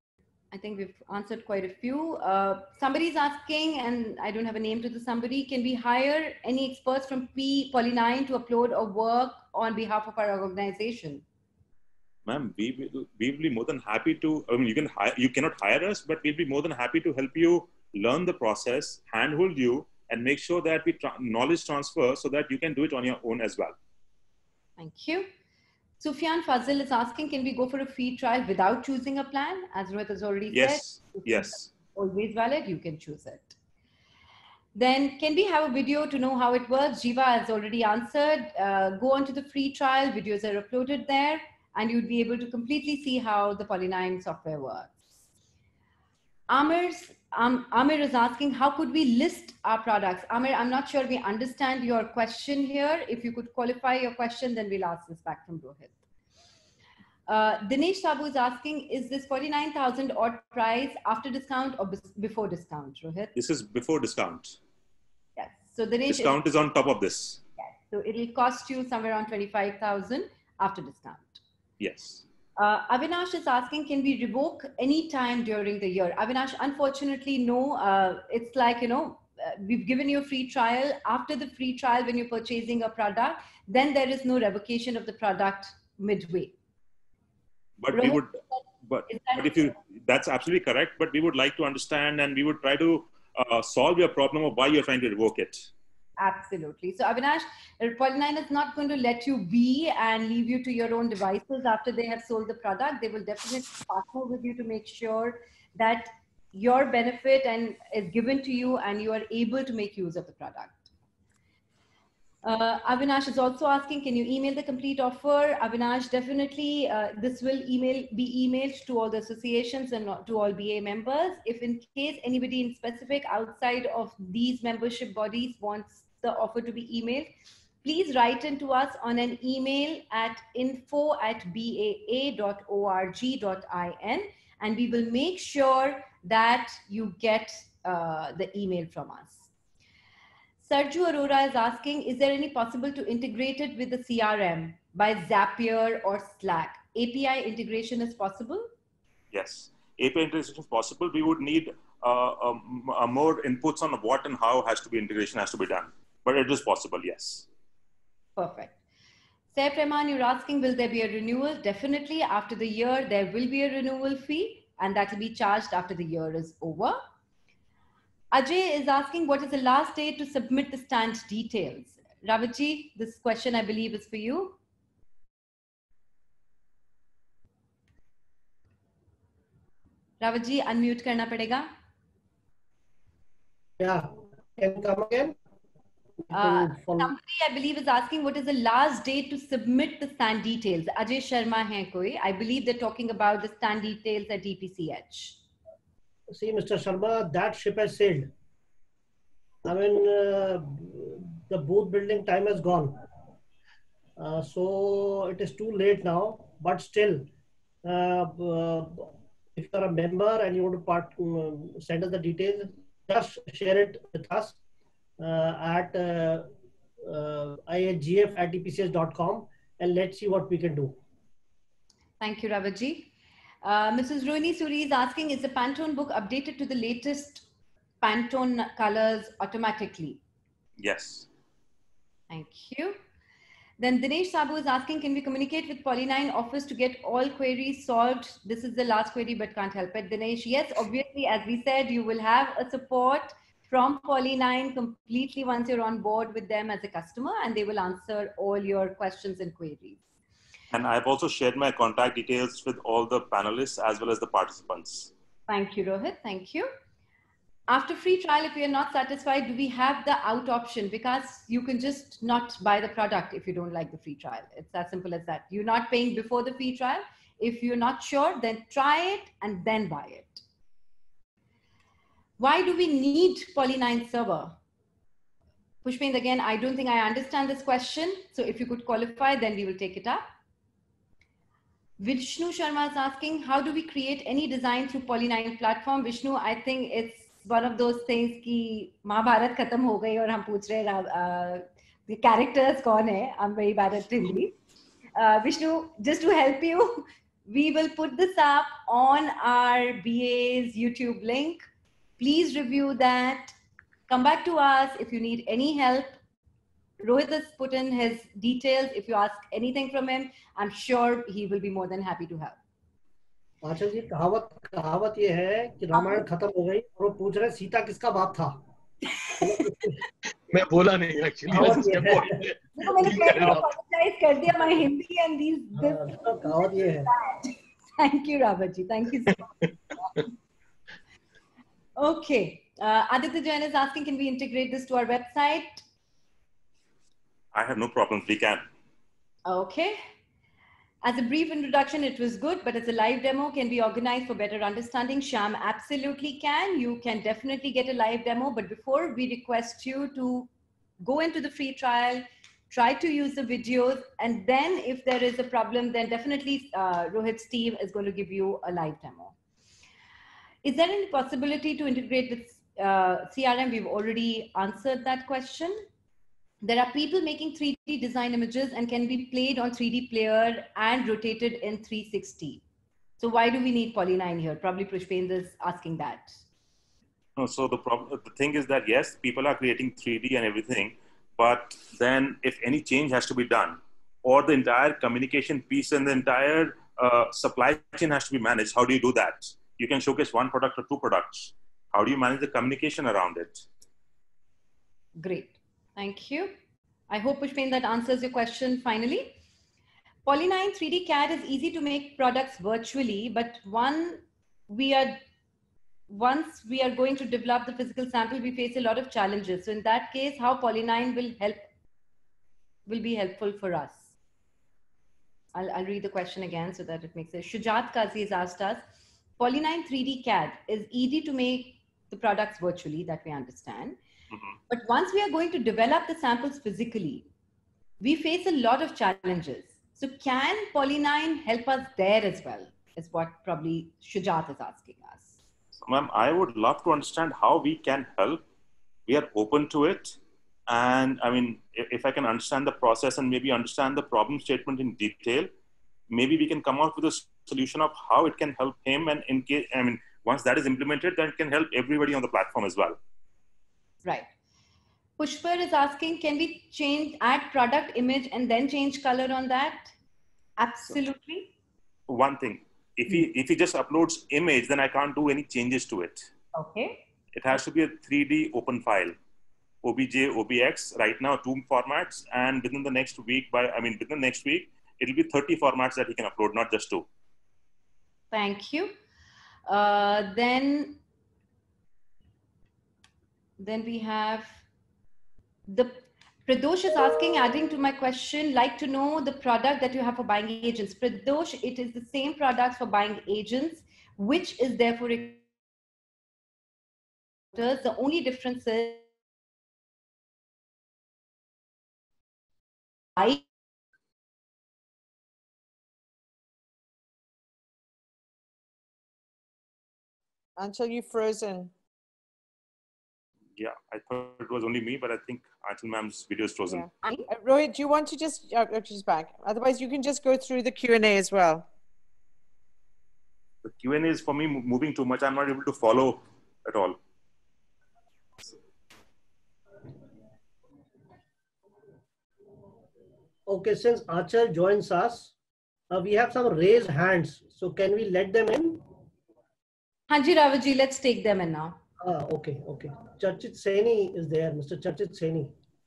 I think we've answered quite a few. Uh, somebody's asking, and I don't have a name to the somebody, can we hire any experts from P Poly nine to upload or work on behalf of our organization? Ma'am, we will, we will be more than happy to, I mean, you can hire, you cannot hire us, but we'll be more than happy to help you learn the process, handhold you, and make sure that we tra knowledge transfer so that you can do it on your own as well. Thank you. Sufyan Fazil is asking, can we go for a free trial without choosing a plan? As Rohit has already yes. said. Yes. Always valid, you can choose it. Then can we have a video to know how it works? Jiva has already answered. Uh, go on to the free trial, videos are uploaded there, and you'd be able to completely see how the Poly nine software works. Amir's, um, Amir is asking, how could we list our products? Amir, I'm not sure we understand your question here. If you could qualify your question, then we'll ask this back from Rohit. Uh, Dinesh Sabu is asking, is this forty-nine thousand odd price after discount or before discount, Rohit? This is before discount. Yes. So Dinesh, discount is, is on top of this. Yes. So it'll cost you somewhere around twenty-five thousand after discount. Yes. Uh, Avinash is asking, can we revoke any time during the year? Avinash, unfortunately, no. Uh, it's like, you know, uh, we've given you a free trial. After the free trial, when you're purchasing a product, then there is no revocation of the product midway. But Rohit, we would, but, but if you, that's absolutely correct. But we would like to understand, and we would try to uh, solve your problem of why you're trying to revoke it. Absolutely. So Avinash, Poly nine is not going to let you be and leave you to your own devices after they have sold the product. They will definitely partner with you to make sure that your benefit and is given to you and you are able to make use of the product. Uh, Avinash is also asking, can you email the complete offer? Avinash, definitely, uh, this will email be emailed to all the associations and not to all B A members. If in case anybody in specific outside of these membership bodies wants the offer to be emailed, please write into us on an email at info at b a a dot org dot in, and we will make sure that you get uh, the email from us. Sergio Arora is asking, is there any possible to integrate it with the C R M by Zapier or Slack? A P I integration is possible? Yes, A P I integration is possible. We would need uh, um, uh, more inputs on what and how has to be integration has to be done. But it is possible, yes. Perfect. Saif Rahman, you're asking, will there be a renewal? Definitely. After the year, there will be a renewal fee, and that will be charged after the year is over. Ajay is asking, what is the last day to submit the stand details? Raviji, this question I believe is for you. Raviji, unmute karna padega. Yeah, can you come again? Uh, somebody I believe is asking, what is the last date to submit the stand details? Ajay Sharma hai koi. I believe they're talking about the stand details at D P C H. See, Mister Sharma, that ship has sailed. I mean, uh, the booth building time has gone. Uh, so it is too late now, but still, uh, uh, if you are a member and you want to part, um, send us the details, just share it with us uh, at uh, uh, I H G F at D P C H dot com, and let's see what we can do. Thank you, Raviji. Uh, Missus Rohini Suri is asking, is the Pantone book updated to the latest Pantone colors automatically? Yes. Thank you. Then Dinesh Sabu is asking, can we communicate with Poly nine office to get all queries solved? This is the last query, but can't help it. Dinesh, yes, obviously, as we said, you will have a support from Poly nine completely once you're on board with them as a customer, and they will answer all your questions and queries. And I've also shared my contact details with all the panelists as well as the participants. Thank you, Rohit. Thank you. After free trial, if you're not satisfied, do we have the out option? Because you can just not buy the product if you don't like the free trial. It's as simple as that. You're not paying before the free trial. If you're not sure, then try it and then buy it. Why do we need Poly nine server? Pushpend, again, I don't think I understand this question. So if you could qualify, then we will take it up. Vishnu Sharma is asking, how do we create any design through Poly nine platform? Vishnu, I think it's one of those things ki Mahabharat khatam ho gayi aur hum pooch rahe uh, the characters kaun hai? I'm very bad at Hindi. Uh, Vishnu, just to help you, We will put this up on our B A's YouTube link. Please review that. Come back to us if you need any help. Rohit has put in his details. If you ask anything from him, I'm sure he will be more than happy to help. आचल जी, कहावत कहावत ये है कि रामायण खत्म हो गई और वो पूछ रहे सीता किसका बाप था. मैं बोला नहीं एक्चुअली. मैंने apologize कर दिया. My Hindi and these. कहावत ये है. Thank you, Rawat ji. Thank you so much. Okay. Uh, Aditya Jain is asking, can we integrate this to our website? I have no problem. We can. Okay. As a brief introduction, it was good, but as a live demo can be organized for better understanding. Sham absolutely can. You can definitely get a live demo, but before we request you to go into the free trial, try to use the videos, and then if there is a problem, then definitely uh, Rohit's team is going to give you a live demo. Is there any possibility to integrate with uh, C R M? We've already answered that question. There are people making three D design images and can be played on three D player and rotated in three sixty. So why do we need Poly nine here? Probably Pushpendra is asking that. No, so the problem, the thing is that yes, people are creating three D and everything, but then if any change has to be done, or the entire communication piece and the entire uh, supply chain has to be managed, how do you do that? You can showcase one product or two products. How do you manage the communication around it? Great. Thank you. I hope, Pushpendra, that answers your question finally. Poly nine three D C A D is easy to make products virtually, but one we are once we are going to develop the physical sample, we face a lot of challenges. So in that case, how Poly nine will help will be helpful for us. I'll, I'll read the question again so that it makes sense. Shujat Kazi has asked us, Poly nine three D C A D is easy to make the products virtually, that we understand. Mm-hmm. But once we are going to develop the samples physically, we face a lot of challenges. So can Poly nine help us there as well, is what probably Shujat is asking us. So, ma'am, I would love to understand how we can help. We are open to it. And I mean, if, if I can understand the process and maybe understand the problem statement in detail, maybe we can come out with a solution of how it can help him. And in case, I mean, once that is implemented, then it can help everybody on the platform as well. Right. Pushpar is asking, can we change, add product image and then change color on that? Absolutely. So, one thing, if he, if he just uploads image, then I can't do any changes to it. Okay. It has to be a three D open file. O B J, O B X, right now two formats, and within the next week, by I mean within the next week, it'll be thirty formats that he can upload, not just two. Thank you. Uh, then, then we have the Pradosh is asking, adding to my question, like to know the product that you have for buying agents. Pradosh, it is the same products for buying agents, which is therefore the only difference is I Until you've frozen. Yeah, I thought it was only me, but I think Anchal ma'am's video is frozen. Yeah. Uh, Rohit, do you want to just, uh, she's back. Otherwise, you can just go through the Q and A as well. The Q and A is for me moving too much. I'm not able to follow at all. Okay, since Achal joins us, uh, we have some raised hands. So can we let them in? Hanji Ravaji, let's take them in now. Ah, okay, okay. Charchit Saini is there, Mister Charchit Saini.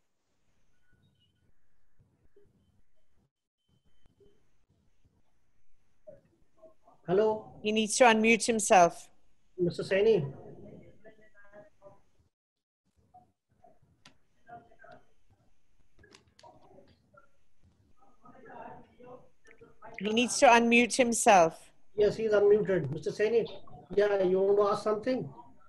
Hello. He needs to unmute himself. Mister Saini. He needs to unmute himself. Yes, he's unmuted. Mister Saini, yeah, you want to ask something?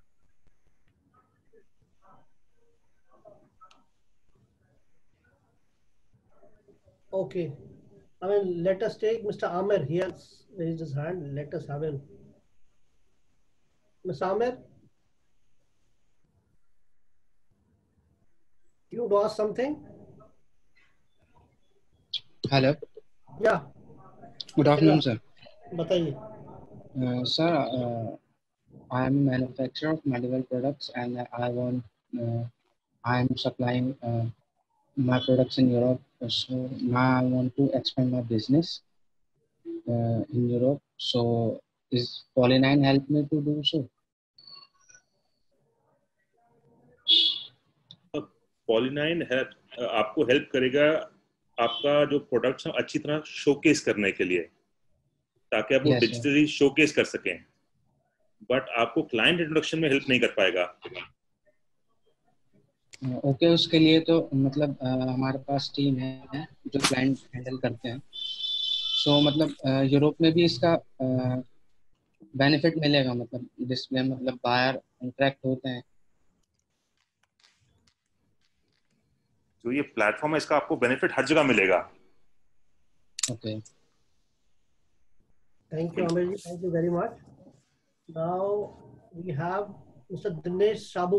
Okay. I mean, let us take Mister Amir. He has raised his hand. Let us have him. Mister Amir? You want to ask something? Hello. Yeah. Good afternoon, sir. बताइए। Uh, sir, uh, I am a manufacturer of medical products, and I want uh, I am supplying uh, my products in Europe. So now I want to expand my business uh, in Europe. So is Poly nine help me to do so? Poly nine help आपको help करेगा आपका जो products हैं अच्छी तरह showcase करने के लिए, ताकि आप वो Yes, sir. डिजिटली शोकेस कर सकें, बट आपको क्लाइंट इंट्रोडक्शन में हेल्प नहीं कर पाएगा। ओके okay, उसके लिए तो मतलब uh, हमारे पास टीम है जो क्लाइंट हैंडल करते हैं। सो so, मतलब यूरोप में भी इसका बेनिफिट मिलेगा, मतलब डिस्प्ले मतलब बायर इंटरेक्ट होते हैं। जो ये प्लेटफॉर्म है इसका आपको बेनिफिट हर जगह मिलेगा। Okay, thank you Amar ji, thank you very much. Now we have mister Dinesh Sabu.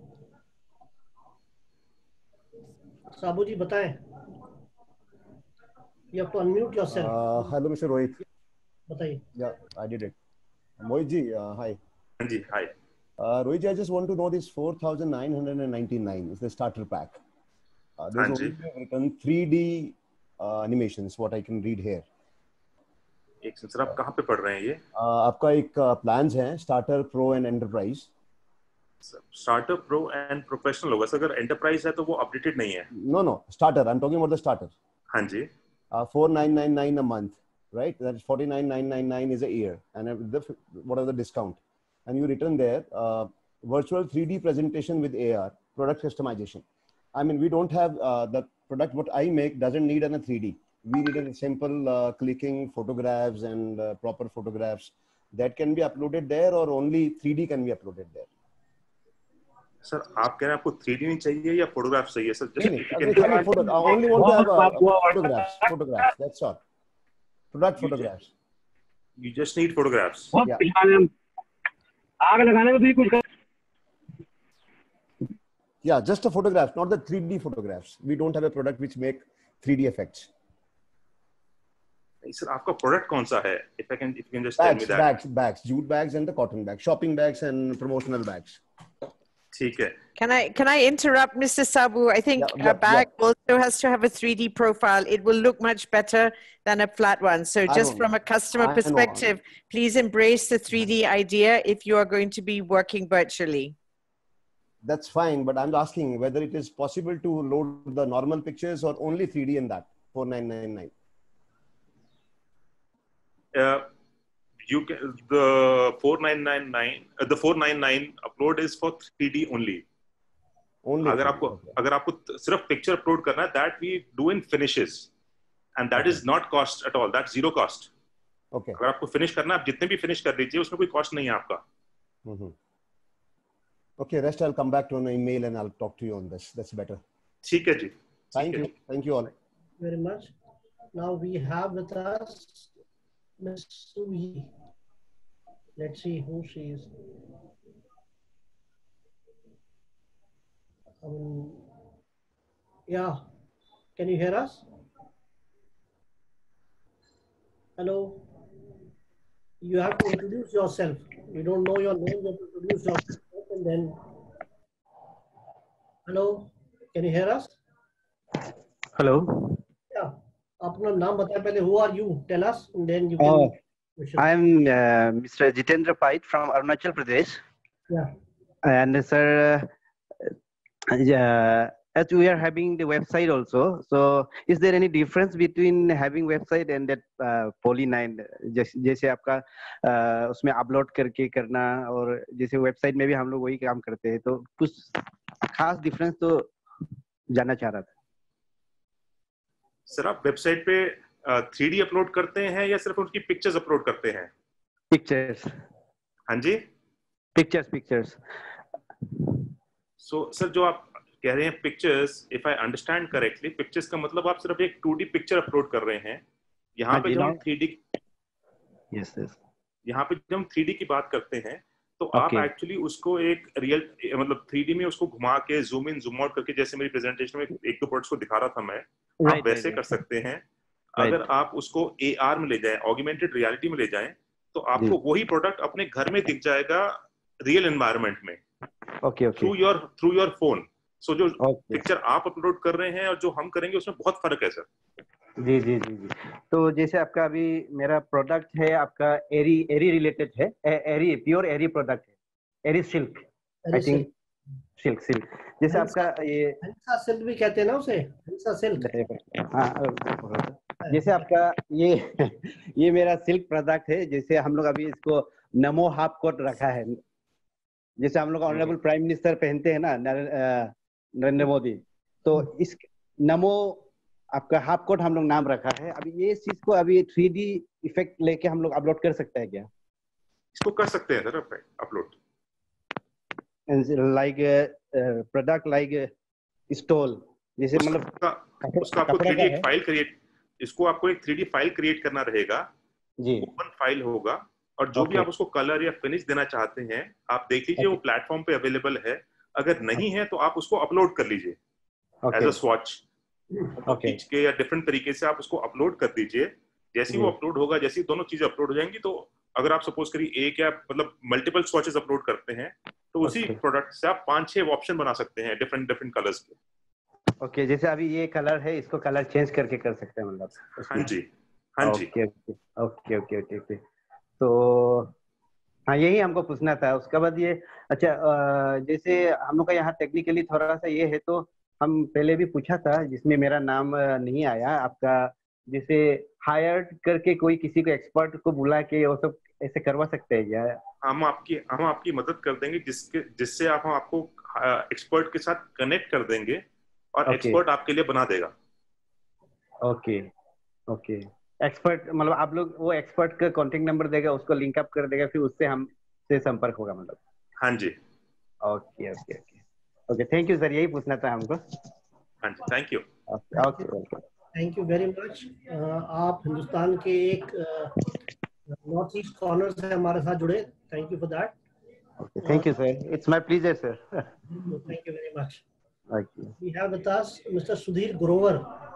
Sabu ji बताएं। You have to unmute yourself. Uh, hello, Mister Rohit. बताइए। Yeah, I did it. Mohit ji, uh, hi. हाँ जी, hi. Uh, Rohit ji, I just want to know this four thousand nine hundred ninety-nine is the starter pack. Uh, there's हाँ only जी। written three D uh, animations, what I can read here. एक second sir, आप कहाँ पे पढ़ रहे हैं ये? Uh, आपका एक प्लान्स है starter pro and enterprise. Starter pro and professional होगा सर, अगर एंटरप्राइज है तो वो अपडेटेड नहीं है। No no starter, I am talking about the starter. हाँ जी। uh, four thousand nine hundred ninety-nine a month, right? That's forty-nine thousand nine hundred ninety-nine is a year, and the what are the discount? And you written there uh, virtual three D presentation with A R, product customization. I mean, we don't have uh, the product what I make doesn't need an a three D. We need a simple uh, clicking photographs and uh, proper photographs that can be uploaded there, or only three D can be uploaded there. Sir आप कह रहे हैं आपको three D नहीं चाहिए या photograph चाहिए sir? नहीं, नहीं, I photo, I only want to have uh, photographs, photographs, that's all. Product photographs. You just need photographs. Yeah. Yeah, just a photograph, not the three D photographs. We don't have a product which make three D effects. Sir, आपका product कौन सा है? If I can, if you can just tell me that. Bags, bags, jute bags and the cotton bags, shopping bags and promotional bags. ठीक है. Can I can I interrupt, Mister Sabu? I think Yeah, yeah, a bag yeah. also has to have a three D profile. It will look much better than a flat one. So I just know. from a customer I know. perspective, please embrace the three D idea if you are going to be working virtually. That's fine, but I'm asking whether it is possible to load the normal pictures or only three D in that four thousand nine hundred ninety-nine. Uh, you can, the four thousand nine hundred ninety-nine, uh, the four thousand nine hundred ninety-nine upload is for three D only. Only. अगर आपको Okay. अगर आपको सिर्फ picture upload करना है, that we do in finishes, and that Okay. is not cost at all. That's zero cost. Okay. अगर आपको finish करना है, आप जितने भी फिनिश कर दीजिए, उसमें कोई कॉस्ट नहीं है आपका। Mm-hmm. Okay, rest I'll come back to an email and I'll talk to you on this. That's better. ठीक है जी। Thank you. Thank you all. Very much. Now we have with us Miss Suhi. Let's see who she is. Um, yeah. Can you hear us? Hello. You have to introduce yourself. We don't know your name. You have to introduce yourself and then. Hello. Can you hear us? Hello. Yeah. अपना नाम बताएं पहले. Who are you? Tell us, and then you can. Oh, question. I'm uh, Mister Jitendra Pait from Arunachal Pradesh. Yeah. And uh, sir, uh, yeah, as we are having the website also, so is there any difference between having website and that uh, Poly nine? जैसे जैसे आपका uh, उसमें upload करके करना और जैसे website में भी हम लोग वही काम करते हैं, तो कुछ खास डिफरेंस तो जानना चाह रहा था। सर आप वेबसाइट पे थ्री डी अपलोड करते हैं या सिर्फ उनकी पिक्चर्स अपलोड करते हैं? पिक्चर्स। हाँ जी, पिक्चर्स पिक्चर्स। सो सर जो आप कह रहे हैं pictures, if I understand correctly, pictures का मतलब आप सिर्फ एक टू डी पिक्चर अपलोड कर रहे हैं। यहाँ पे जब हम थ्री डी यस यस यहाँ पे जब हम थ्री डी की बात करते हैं तो आप Okay. एक्चुअली उसको एक रियल मतलब थ्री डी में उसको घुमा के जूम इन जूम आउट करके, जैसे मेरी प्रेजेंटेशन में एक दो प्रोडक्ट्स को दिखा रहा था मैं, Right, आप वैसे right, कर सकते हैं। अगर आप उसको ए आर में ले जाएं, ऑगमेंटेड रियलिटी में ले जाएं, तो आपको वही प्रोडक्ट अपने घर में दिख जाएगा रियल एनवायरनमेंट में, okay okay, through your through your phone. So जो Okay. पिक्चर आप अपलोड कर रहे हैं और जो हम करेंगे उसमें बहुत फर्क है सर। जी जी जी जी। तो जैसे आपका अभी मेरा प्रोडक्ट है आपका एरी एरी रिलेटेड है, ए, एरी प्योर एरी प्रोडक्ट है, Eri silk, I think silk silk. जैसे आपका ये हंसा सिल्क भी कहते हैं ना उसे, हंसा सिल्क। हाँ, जैसे आपका ये ये मेरा सिल्क प्रोडक्ट है। जैसे हम लोग अभी इसको नमो हाफ कोट रखा है, जैसे हम लोग ऑनरेबल प्राइम मिनिस्टर पहनते हैं ना, नरेंद्र मोदी, तो इस नमो आपका हाफ कोट हम लोग नाम रखा है। अभी ये चीज को अभी थ्री डी इफेक्ट लेके हम लोग अपलोड कर सकते हैं क्या? इसको कर सकते हैं sir upload, like product like stall, जैसे मतलब उसका आपको थ्री डी एक फाइल क्रिएट, इसको आपको एक थ्री डी फाइल क्रिएट करना रहेगा जी, ओपन फाइल होगा, और जो भी आप उसको कलर या फिनिश देना चाहते हैं आप देख लीजिए वो प्लेटफॉर्म पे अवेलेबल है। अगर नहीं है तो आप उसको अपलोड कर लीजिए एज अ स्वॉच खींच के या डिफरेंट तरीके से आप उसको अपलोड कर दीजिए। जैसे वो अपलोड होगा, जैसे दोनों चीजें अपलोड हो जाएंगी, तो अगर आप सपोज करिए एक या मतलब मल्टीपल स्वॉचेस अपलोड करते हैं तो उसी प्रोडक्ट से आप पांच छह ऑप्शन बना सकते हैं डिफरेंट डिफरेंट कलर्स के। ओके okay, जैसे अभी ये कलर है, इसको कलर चेंज करके कर सकते हैं मतलब? हाँ जी हाँ जी okay okay okay okay okay. तो हाँ, यही हमको पूछना था। उसके बाद ये अच्छा, जैसे हम लोग का यहाँ टेक्निकली थोड़ा सा ये है, तो हम पहले भी पूछा था जिसमें मेरा नाम नहीं आया आपका, जैसे हायर्ड करके कोई किसी को एक्सपर्ट को बुला के वो सब ऐसे करवा सकते हैं क्या? हम आपकी हम आपकी मदद कर देंगे, जिसके जिससे आप हम आपको एक्सपर्ट के साथ कनेक्ट कर देंगे और okay. एक्सपर्ट आपके लिए बना देगा। ओके ओके, एक्सपर्ट मतलब आप लोग वो एक्सपर्ट का कांटेक्ट नंबर देगा, उसको लिंक अप कर देगा, फिर उससे हम से संपर्क होगा मतलब? हाँ जी। Okay okay okay okay, thank you sir, यही पूछना था हमको। हाँ जी, thank you. Okay okay, thank you very much. आप हिंदुस्तान के एक नॉर्थ ईस्ट कॉर्नर से हमारे साथ जुड़े, thank you for that. Thank you sir, it's my pleasure sir. Thank you very much. Okay. We have with us Mister Sudhir Grover.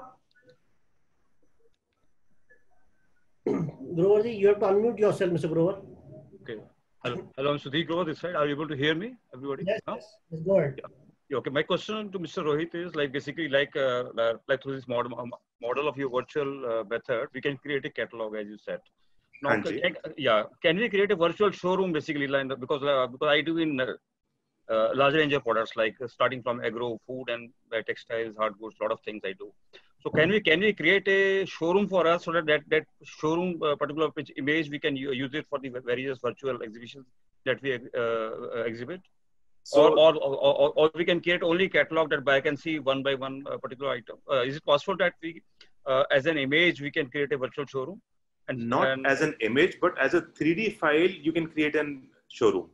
Grover ji, you have to unmute yourself, Mister Grover. Okay. Hello, hello, I'm Sudhir Grover this side. Are you able to hear me, everybody? Yes, no? yes. Let's go ahead. Yeah. Yeah, okay. My question to Mister Rohit is like basically like uh, like through this model model of your virtual uh, method, we can create a catalog as you said. Now, can, yeah, can we create a virtual showroom basically? Like because uh, because I do in uh, Uh, large range of products like uh, starting from agro, food, and uh, textiles, hard goods, a lot of things I do. So can we can we create a showroom for us so that that, that showroom uh, particular image we can use it for the various virtual exhibitions that we uh, exhibit? So, or, or, or, or, or we can create only catalog that I can see one by one uh, particular item. Uh, is it possible that we, uh, as an image, we can create a virtual showroom? And not and, as an image, but as a three D file, you can create a showroom.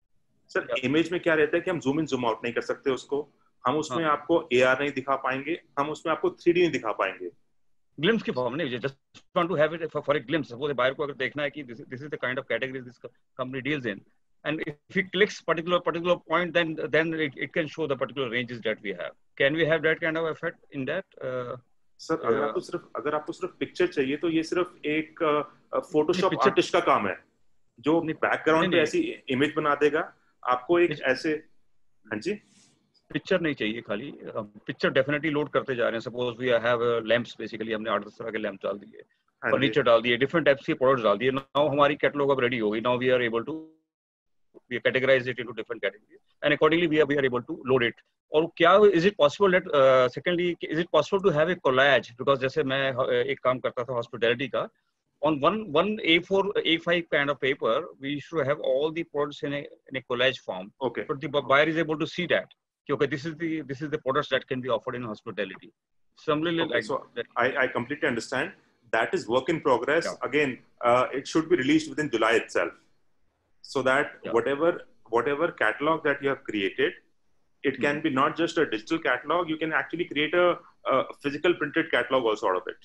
Sir image में क्या रहता है कि हम zoom in zoom out नहीं कर सकते उसको, हम उसमें हाँ. आपको ए आर नहीं दिखा पाएंगे, हम उसमें आपको थ्री डी नहीं दिखा पाएंगे। ग्लिम्स की फॉर्म नहीं, just want to have it for a glimpse. Suppose buyer को अगर देखना है कि this this is the kind of categories this company deals in, and if he clicks particular particular point, then then it can show the particular ranges that we have. Can we have that kind of effect in that? Sir अगर आपको सिर्फ अगर आपको सिर्फ picture चाहिए तो ये सिर्फ एक फोटोशॉप आर्टिस्ट का काम है जो बैकग्राउंड पे ऐसी इमेज बना देगा आपको एक ऐसे। हाँ जी, पिक्चर नहीं चाहिए खाली, पिक्चर डेफिनेटली लोड करते जा रहे हैं। Suppose we have lamps, basically हमने आठ दस तरह के लैंप डाल दिए, फर्नीचर डाल दिए, डिफरेंट टाइप्स के प्रोडक्ट्स डाल दिए। नाउ हमारी कैटलॉग अब रेडी हो गई। Now we are able to we categorize it into different categories and accordingly we are we are able to load it. और क्या is it possible that secondly is it possible to have a collage? Because जैसे मैं एक काम करता था hospitality का, on one one A four A five kind of paper we should have all the products in a in a collage form. Okay, but the buyer is able to see that okay, this is the this is the products that can be offered in hospitality. Similarly, okay, like so that, I I completely understand. That is work in progress. Yeah. Again, uh, it should be released within July itself, so that yeah. whatever whatever catalog that you have created, it mm-hmm. can be not just a digital catalog. You can actually create a, a physical printed catalog also out of it.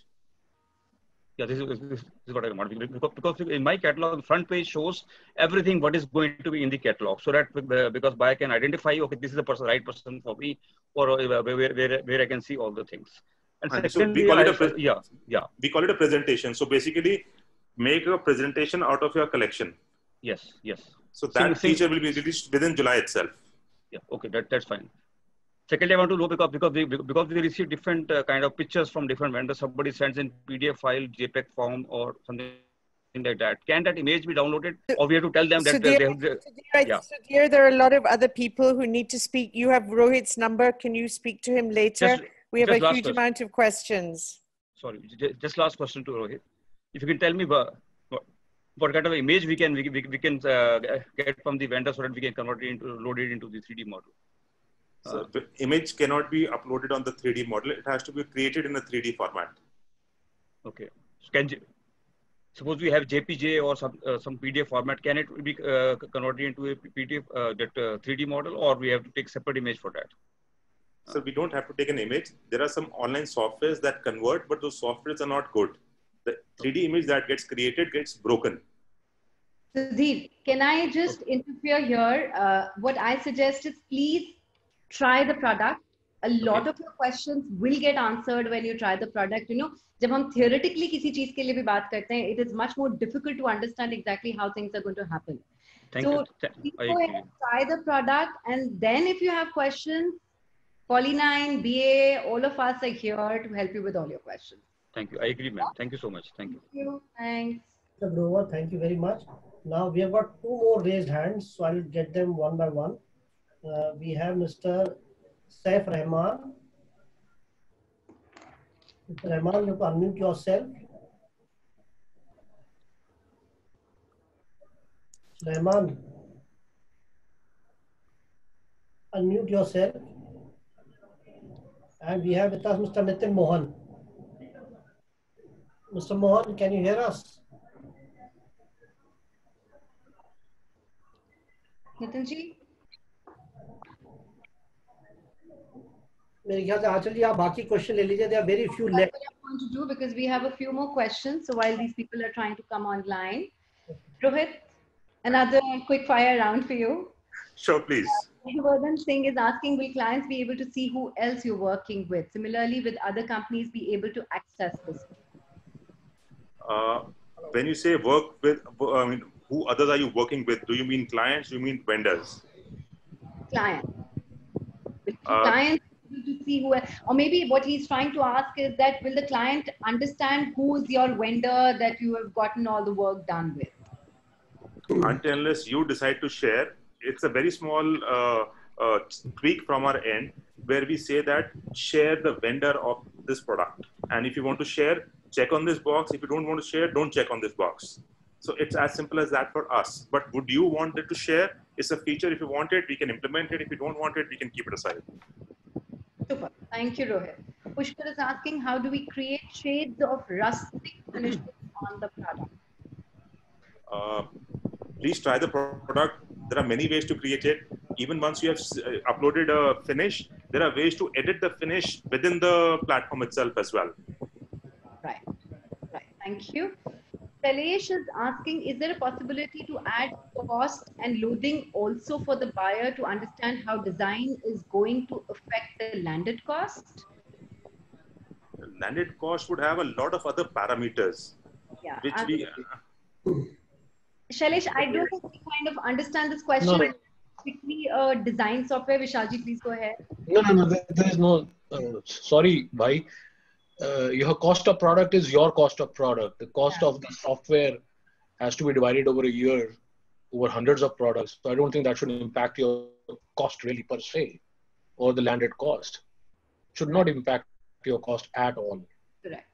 Yeah, this is, this is what I want, because, because in my catalog, the front page shows everything what is going to be in the catalog, so that because buyer can identify, okay, this is the person, right person for me, or where, where, where I can see all the things. And And so secondly, we call it I- a pre- yeah, yeah. we call it a presentation. So basically, make a presentation out of your collection. Yes, yes. So Sing- that sing- feature will be released within July itself. Yeah, okay, that, that's fine. Secondly, I want to know because because we because we receive different uh, kind of pictures from different vendors. Somebody sends in P D F file, JPEG form, or something like that. Can that image be downloaded, or we have to tell them that uh, Sudhir, they have? The, Sudhir, yeah. Sudhir, there are a lot of other people who need to speak. You have Rohit's number. Can you speak to him later? Just- we have just a last huge question. amount of questions. Sorry, j- just last question to Rohit. If you can tell me what, what kind of image we can we, we, we can uh, get from the vendor so that we can convert it into load it into the three D model. So the image cannot be uploaded on the three D model. It has to be created in a three D format. Okay. So can J- suppose we have J P G or some uh, some P D F format, can it be uh, converted into a P D F uh, that uh, three D model, or we have to take separate image for that? So we don't have to take an image. There are some online softwares that convert, but those softwares are not good. The three D image that gets created gets broken. Sudhir, can I just interfere here? Uh, what I suggest is please try the product. A lot of your questions will get answered when you try the product. You know, जब हम theoretically किसी चीज के लिए भी बात करते हैं, it is much more difficult to understand exactly how things are going to happen. Thank so you. Th- please I go ahead agree. and try the product, and then if you have questions, Poly nine, B A, all of us are here to help you with all your questions. Thank you. I agree, ma'am. Thank you so much. Thank you. Thank you. Thanks. Mister Grover, thank you very much. Now we have got two more raised hands, so I'll get them one by one. Uh, we have Mister Saif Rahman. Mister Rahman, you have to unmute yourself. Rahman, unmute yourself. And we have with us Mister Nitin Mohan. Mister Mohan, can you hear us? Nitin ji? मेरे ख्याल से आंचल जी आप बाकी question ले लीजिए. There are very few left. That's what I'm going to do because we have a few more questions. So while these people are trying to come online, Rohit, another quick fire round for you. Sure, please. Vardhan Singh is asking, will clients be able to see who else you're working with? Similarly, will other companies be able to access this? Uh, when you say work with, I mean, who others are you working with? Do you mean clients? Do you mean vendors? Client. Will Uh, clients be able to see who, or maybe what he's trying to ask is that will the client understand who is your vendor that you have gotten all the work done with? Until unless you decide to share, it's a very small uh, uh, tweak from our end where we say that share the vendor of this product. And if you want to share, check on this box. If you don't want to share, don't check on this box. So it's as simple as that for us. But would you want it to share? It's a feature. If you want it, we can implement it. If you don't want it, we can keep it aside. Super. Thank you, Rohit. Pushkar is asking, how do we create shades of rustic finishes on the product? Uh, please try the product. There are many ways to create it. Even once you have uh, uploaded a finish, there are ways to edit the finish within the platform itself as well. Right. Right. Thank you. Salesh is asking, is there a possibility to add cost and loading also for the buyer to understand how design is going to affect the landed cost? Landed cost would have a lot of other parameters, Yeah. which I'm- we. Shailesh, I don't think we kind of understand this question. No. Strictly a design software. Vishalji, please go ahead. No, no, no. There, there is no. Uh, sorry, bhai. Uh, your cost of product is your cost of product. The cost Yeah. of the software has to be divided over a year, over hundreds of products. So I don't think that should impact your cost really per se, or the landed cost. Should not impact your cost at all. Correct.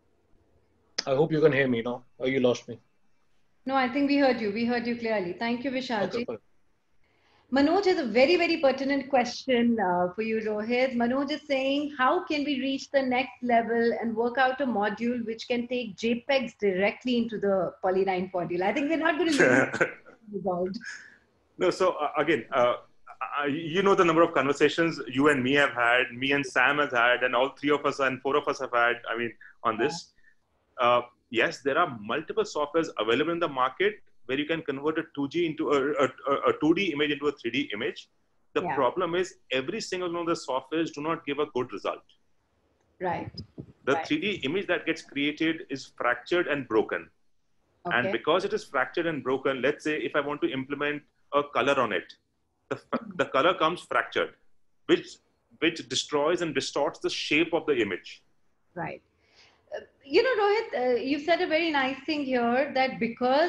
I hope you can hear me now. Or you lost me. No, I think we heard you. We heard you clearly. Thank you, Vishalji. Okay, fine. Manoj has a very, very pertinent question uh, for you, Rohit. Manoj is saying, how can we reach the next level and work out a module which can take JPEGs directly into the Poly nine module? I think we're not going to resolved. No, so uh, again, uh, uh, you know the number of conversations you and me have had, me and Sam has had, and all three of us and four of us have had, I mean, on this. Uh, yes, there are multiple softwares available in the market where you can convert a two G into a, a, a two D image into a three D image. The Yeah. problem is every single one of the softwares do not give a good result. Right. The right. three D image that gets created is fractured and broken. Okay. And because it is fractured and broken, let's say if I want to implement a color on it, the, the color comes fractured, which, which destroys and distorts the shape of the image. Right. Uh, you know, Rohit, uh, you said a very nice thing here that because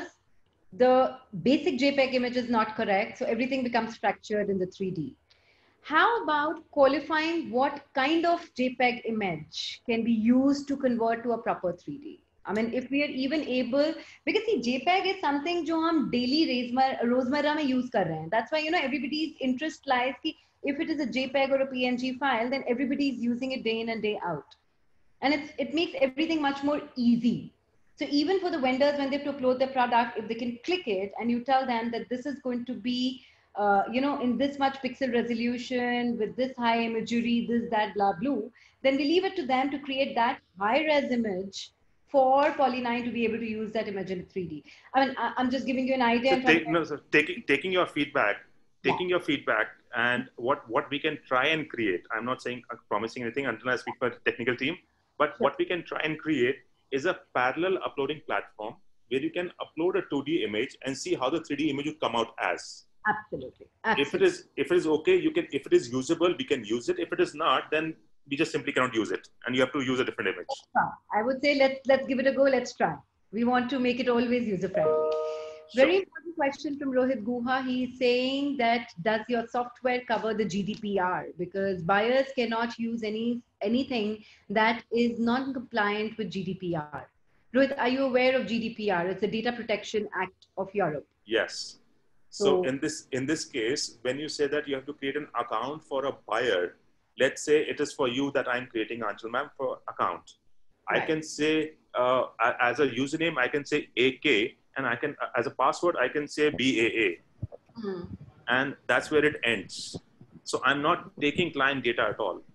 the basic JPEG image is not correct, so everything becomes fractured in the three D. How about qualifying what kind of JPEG image can be used to convert to a proper three D? I mean, if we are even able, because see, JPEG is something जो हम daily रोजमर्रा में use कर रहे हैं. That's why, you know, everybody's interest lies कि if it is a JPEG or a P N G file, then everybody is using it day in and day out. And it's, it makes everything much more easy. So even for the vendors, when they have to upload their product, if they can click it and you tell them that this is going to be, uh, you know, in this much pixel resolution with this high imagery, this, that, blah, blue, then we leave it to them to create that high res image for Poly nine to be able to use that image in three D. I mean, I, I'm just giving you an idea. So take, no, so taking, taking your feedback, taking yeah. your feedback and what, what we can try and create. I'm not saying, uh, promising anything until I speak for the technical team, but sure. what we can try and create is a parallel uploading platform where you can upload a two D image and see how the three D image will come out as. Absolutely. Absolutely. If it is, if it is okay, you can, if it is usable, we can use it. If it is not, then we just simply cannot use it and you have to use a different image. I would say let's, let's give it a go. Let's try. We want to make it always user friendly. Sure. Very important question from Rohit Guha. He's saying that does your software cover the G D P R? Because buyers cannot use any anything that is non-compliant with G D P R. Rohit, are you aware of G D P R? It's the Data Protection Act of Europe. Yes. So, so in this in this case, when you say that you have to create an account for a buyer, let's say it is for you that I'm creating Aanchal ma'am for account. Right. I can say uh, as a username, I can say A K. And I can, as a password, I can say B A A. Mm. And that's where it ends. So I'm not taking client data at all.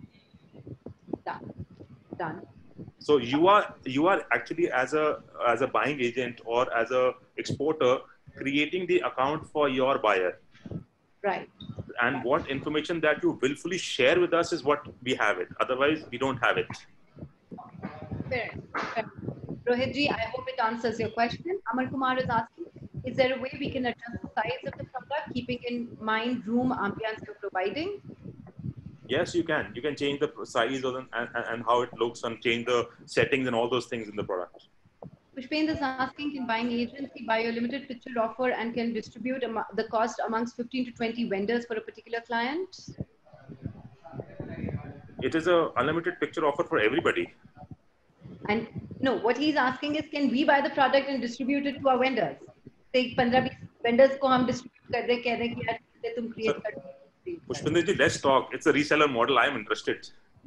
Done. Done. So you are, you are actually as a, as a buying agent or as a exporter, creating the account for your buyer. Right. And right. what information that you willfully share with us is what we have it. Otherwise, we don't have it. Fair. Fair. Rohit ji, I hope it answers your question. Amar Kumar is asking, is there a way we can adjust the size of the product, keeping in mind room ambience you're providing? Yes, you can. You can change the size of the, and, and how it looks and change the settings and all those things in the product. Pushpendra is asking, can buying agency buy a limited picture offer and can distribute the cost amongst fifteen to twenty vendors for a particular client? It is a unlimited picture offer for everybody. And no, what he's asking is, can we buy the product and distribute it to our vendors? Say, fifteen vendors ko hum distribute kar rahe, keh rahe ki yaar tum create kar do. Pushpendra ji, let's talk. It's a reseller model. I am interested.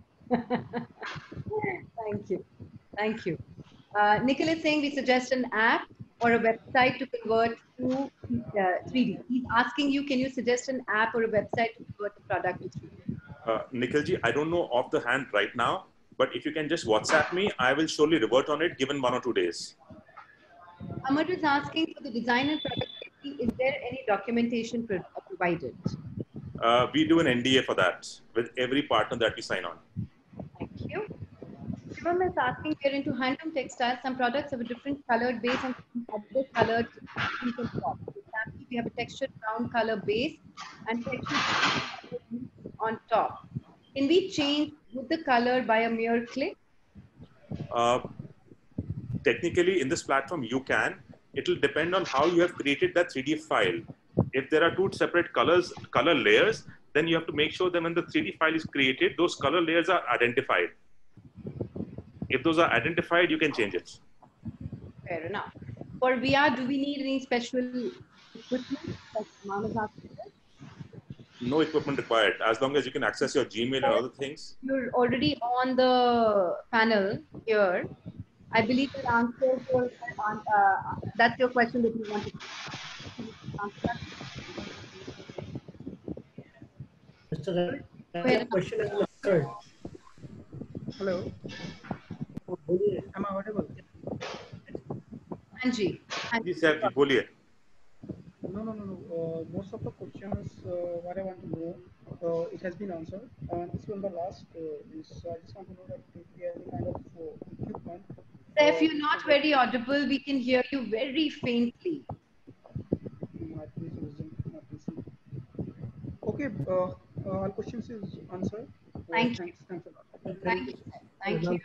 Thank you. Thank you. Uh, Nikhil is saying we suggest an app or a website to convert to uh, three D. He's asking you, can you suggest an app or a website to convert the product to three D? Uh, Nikhil ji, I don't know off the hand right now. But if you can just WhatsApp me, I will surely revert on it given one or two days. Amar is asking for the design and product safety, is there any documentation pro provided? Uh, we do an N D A for that with every partner that we sign on. Thank you. Shivam is asking, we're into handloom textiles. Some products have a different colored base and other colored top. For example, we have a textured brown color base and textured on top. Can we change with the color by a mere click? Uh, technically, in this platform, you can. It will depend on how you have created that three D file. If there are two separate colors, color layers, then you have to make sure that when the three D file is created, those color layers are identified. If those are identified, you can change it. Fair enough. For V R, do we need any special equipment? No equipment required, as long as you can access your Gmail and other things. You're already on the panel here. I believe that answer your, uh, that's your question that you wanted to answer. Mister That question is answered. Hello. Am I audible? Anji. Ji sir, boliye. No, no, no, no. uh, most of the questions uh, what I want to know, uh, it has been answered. And this one, the last uh, is I just want to know that if we have any kind of uh, equipment. So if you're not very audible, we can hear you very faintly. Okay, uh, uh, all questions is answered. Uh, Thank thanks, you. thanks a lot. Thank you. Thank you.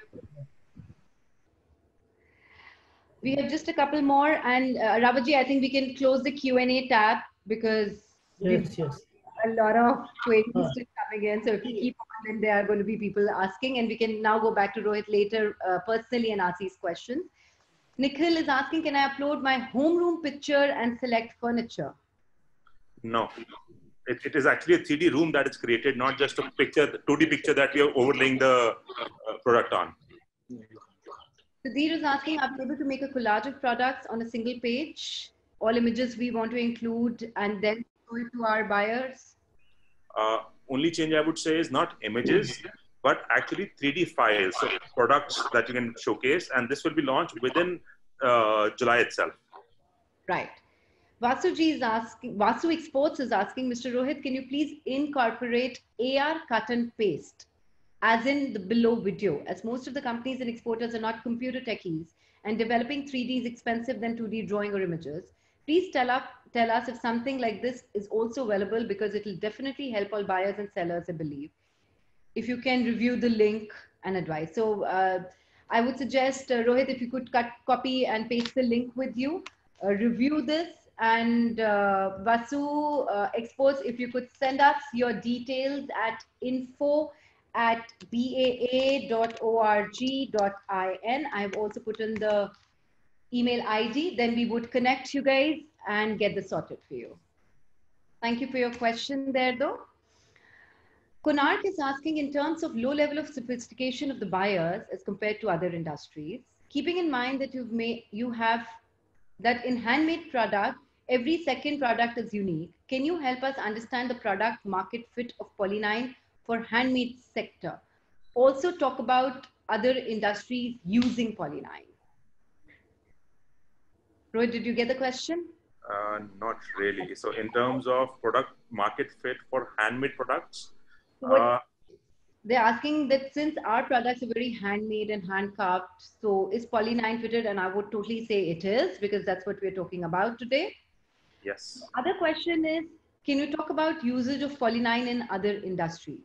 We have just a couple more, and uh, Ravaji, I think we can close the Q and A tab because yes, yes. a lot of queries Uh, still coming in. So if we keep on, then there are going to be people asking, and we can now go back to Rohit later uh, personally and ask these questions. Nikhil is asking, can I upload my home room picture and select furniture? No. It, it is actually a three D room that is created, not just a picture, two D picture that we are overlaying the uh, product on. Sudhir is asking, are we able to make a collage of products on a single page? All images we want to include and then show it to our buyers? Uh, only change I would say is not images, but actually three D files, so products that you can showcase, and this will be launched within uh, July itself. Right. Vasuji is asking, Vasu Exports is asking, Mister Rohit, can you please incorporate A R cut and paste, as in the below video, as most of the companies and exporters are not computer techies and developing three D is expensive than two D drawing or images. Please tell us, tell us if something like this is also available, because it will definitely help all buyers and sellers, I believe. If you can review the link and advice. So uh, I would suggest, uh, Rohit, if you could cut, copy and paste the link with you, uh, review this, and uh, Vasu uh, Exports, if you could send us your details at info at b a a dot org dot in. I've also put in the email I D, then we would connect you guys and get this sorted for you. Thank you for your question there though. Konark is asking, in terms of low level of sophistication of the buyers as compared to other industries, keeping in mind that you've made, you have that in handmade product, every second product is unique. Can you help us understand the product market fit of Polynine for handmade sector? Also talk about other industries using Polynine. Rohit, did you get the question? Uh, not really. So in terms of product market fit for handmade products, uh, they're asking that since our products are very handmade and hand carved, so is Polynine fitted? And I would totally say it is, because that's what we're talking about today. yes. Other question is, can you talk about usage of Polynine in other industries?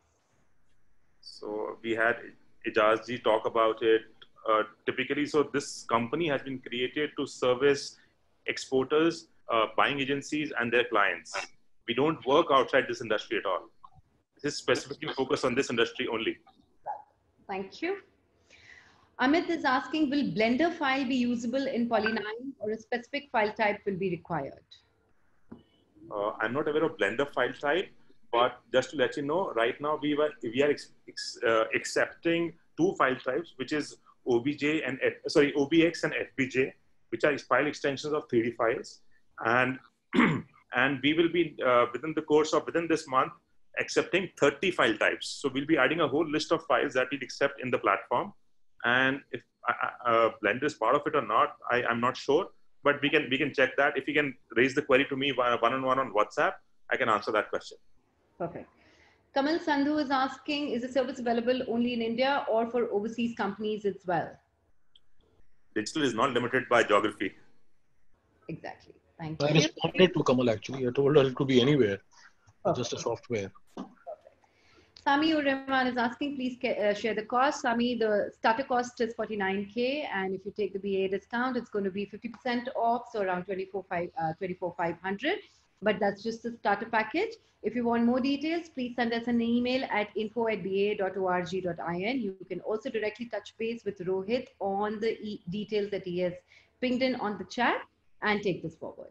So we had Ijaz ji talk about it. Uh, typically, so this company has been created to service exporters, uh, buying agencies, and their clients. We don't work outside this industry at all. This is specifically focused on this industry only. Thank you. Amit is asking, will Blender file be usable in Polynine, or a specific file type will be required? Uh, I'm not aware of Blender file type, but just to let you know, right now we were we are ex, ex, uh, accepting two file types, which is O B J and F, sorry O B X and F B J, which are file extensions of three D files, and and we will be uh, within the course of within this month accepting thirty file types. So we'll be adding a whole list of files that we'll accept in the platform, and if uh, uh, Blender is part of it or not, I, I'm not sure. But we can we can check that. If you can raise the query to me one-on-one on WhatsApp, I can answer that question. Perfect. Kamal Sandhu is asking, is the service available only in India or for overseas companies as well? Digital is not limited by geography. Exactly. Thank I you. responded to Kamal actually. I told her it could be anywhere, okay. Just a software. Sami Urrahman is asking, please uh, share the cost. Sami, the starter cost is forty-nine K, and if you take the B A discount, it's going to be fifty percent off, so around twenty-four thousand five hundred. But that's just the starter package. If you want more details, please send us an email at info at b a dot org dot in. You can also directly touch base with Rohit on the e details that he has pinged in on the chat and take this forward.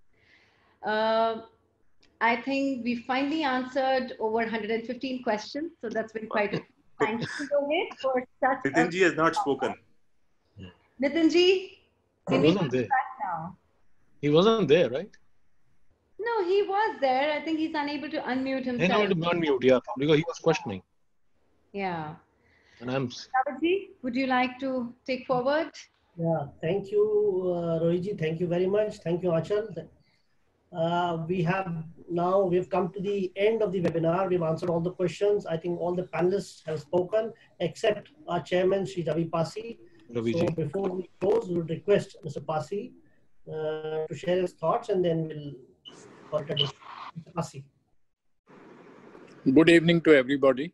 Uh, I think we finally answered over one hundred fifteen questions, so that's been quite a thank you, Rohit, for such. Nitinji has not spoken. Nitinji, he wasn't there. Now? He wasn't there, right? No, he was there. I think he's unable to unmute himself. I know to unmute, yeah, because he was questioning. Yeah. And I'm. Ravaji, would you like to take forward? Yeah, thank you, uh, Rohitji. Thank you very much. Thank you, Achal. Uh, we have now, we've come to the end of the webinar. We've answered all the questions. I think all the panelists have spoken, except our chairman, Shri Ravi Pasi. So before we close, we would request Mister Pasi uh, to share his thoughts, and then we'll call it a day. Mister Pasi. Good evening to everybody.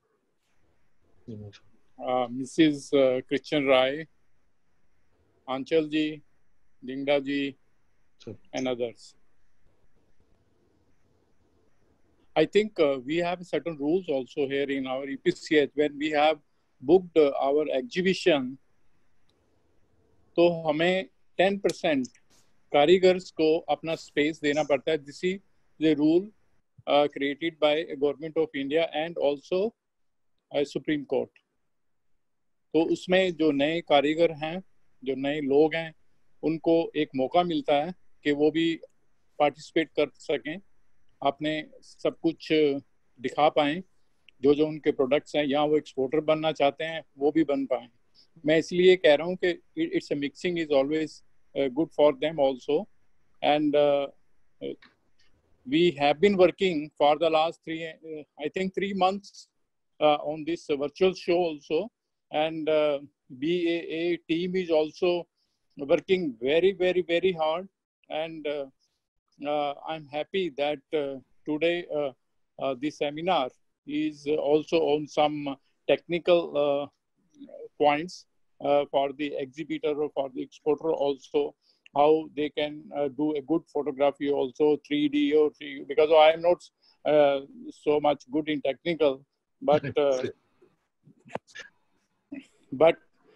Uh, Missus Uh, Christian Rai, Anchal ji, Dingda ji, and others. I think uh, we have certain rules also here in our E P C H. When we have booked uh, our exhibition, तो हमें ten percent कारीगर्स को अपना space देना पड़ता है. This is the rule uh, created by Government of India and also uh, Supreme Court. तो उसमें जो नए कारीगर हैं, जो नए लोग हैं, उनको एक मौका मिलता है कि वो भी पार्टिसिपेट कर सकें, अपने सब कुछ दिखा पाएं, जो जो उनके प्रोडक्ट्स हैं, या वो एक्सपोर्टर बनना चाहते हैं वो भी बन पाएं. मैं इसलिए कह रहा हूँ कि it's a mixing is always good for them also. And we have been working for the last three I think three months on this virtual show also. And uh, B A A team is also working very, very, very hard. And uh, uh, I'm happy that uh, today uh, uh, this seminar is also on some technical uh, points uh, for the exhibitor or for the exporter also, how they can uh, do a good photography also, three D or three D, because I am not uh, so much good in technical, but uh, But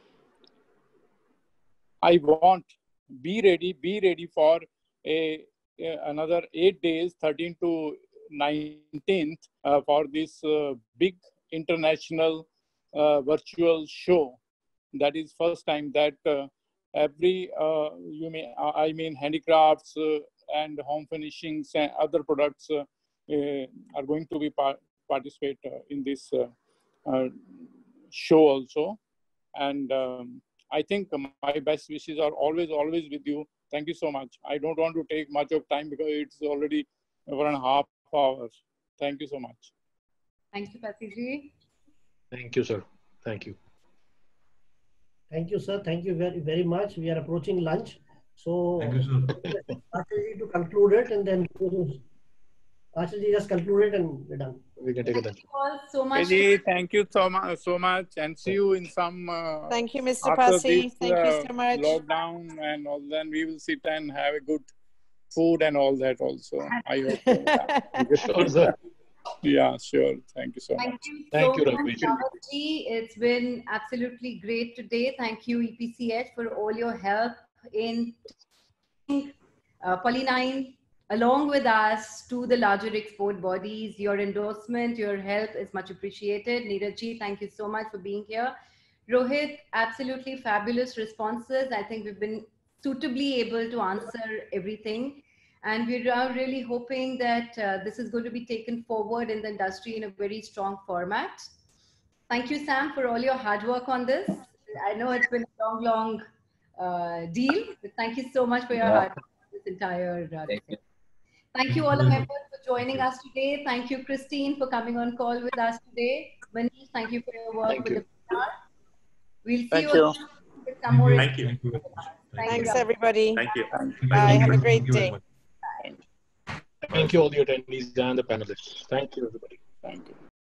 I want be ready, be ready for a, a another eight days, thirteen to nineteenth, uh, for this uh, big international uh, virtual show. That is first time that uh, every uh, you may I mean handicrafts uh, and home finishings and other products uh, uh, are going to be par participate uh, in this uh, uh, show also. And um, I think my best wishes are always, always with you. Thank you so much. I don't want to take much of time because it's already one and a half hours. Thank you so much. Thank you, Patiji. Thank you, sir. Thank you. Thank you, sir. Thank you very, very much. We are approaching lunch. So, Thank you, sir. Actually, to conclude it, and then actually just conclude it and we're done. We can take it. Thank you all so much. Patiji, thank you so much, so much, and see you in some. Uh, Thank you, Mister after Pasi. this, Thank you so uh, much. Lockdown and all, then we will sit and have a good food and all that also. I hope. So, yeah. Sure, sir. Yeah, sure. Thank you so Thank much. you Thank so you, much, Ravi. Rawatji. It's been absolutely great today. Thank you, E P C H, for all your help in uh, Poly nine along with us to the larger export bodies. Your endorsement, your help is much appreciated. Neerajji, thank you so much for being here. Rohit, absolutely fabulous responses. I think we've been suitably able to answer everything. And we are really hoping that uh, this is going to be taken forward in the industry in a very strong format. Thank you, Sam, for all your hard work on this. I know it's been a long, long uh, deal, but thank you so much for your Yeah. hard work on this entire uh, Thank you. Thank you all the members for joining us today. Thank you, Christine, for coming on call with us today. Manish, thank you for your work Thank with you. the webinar. We'll see Thank you, you. again with some more. Thank you. Thank you. Thank Thanks, you. everybody. Thank you. Bye. Have a great Thank you very day. much. Thank you, all the attendees and the panelists. Thank you, everybody. Thank you.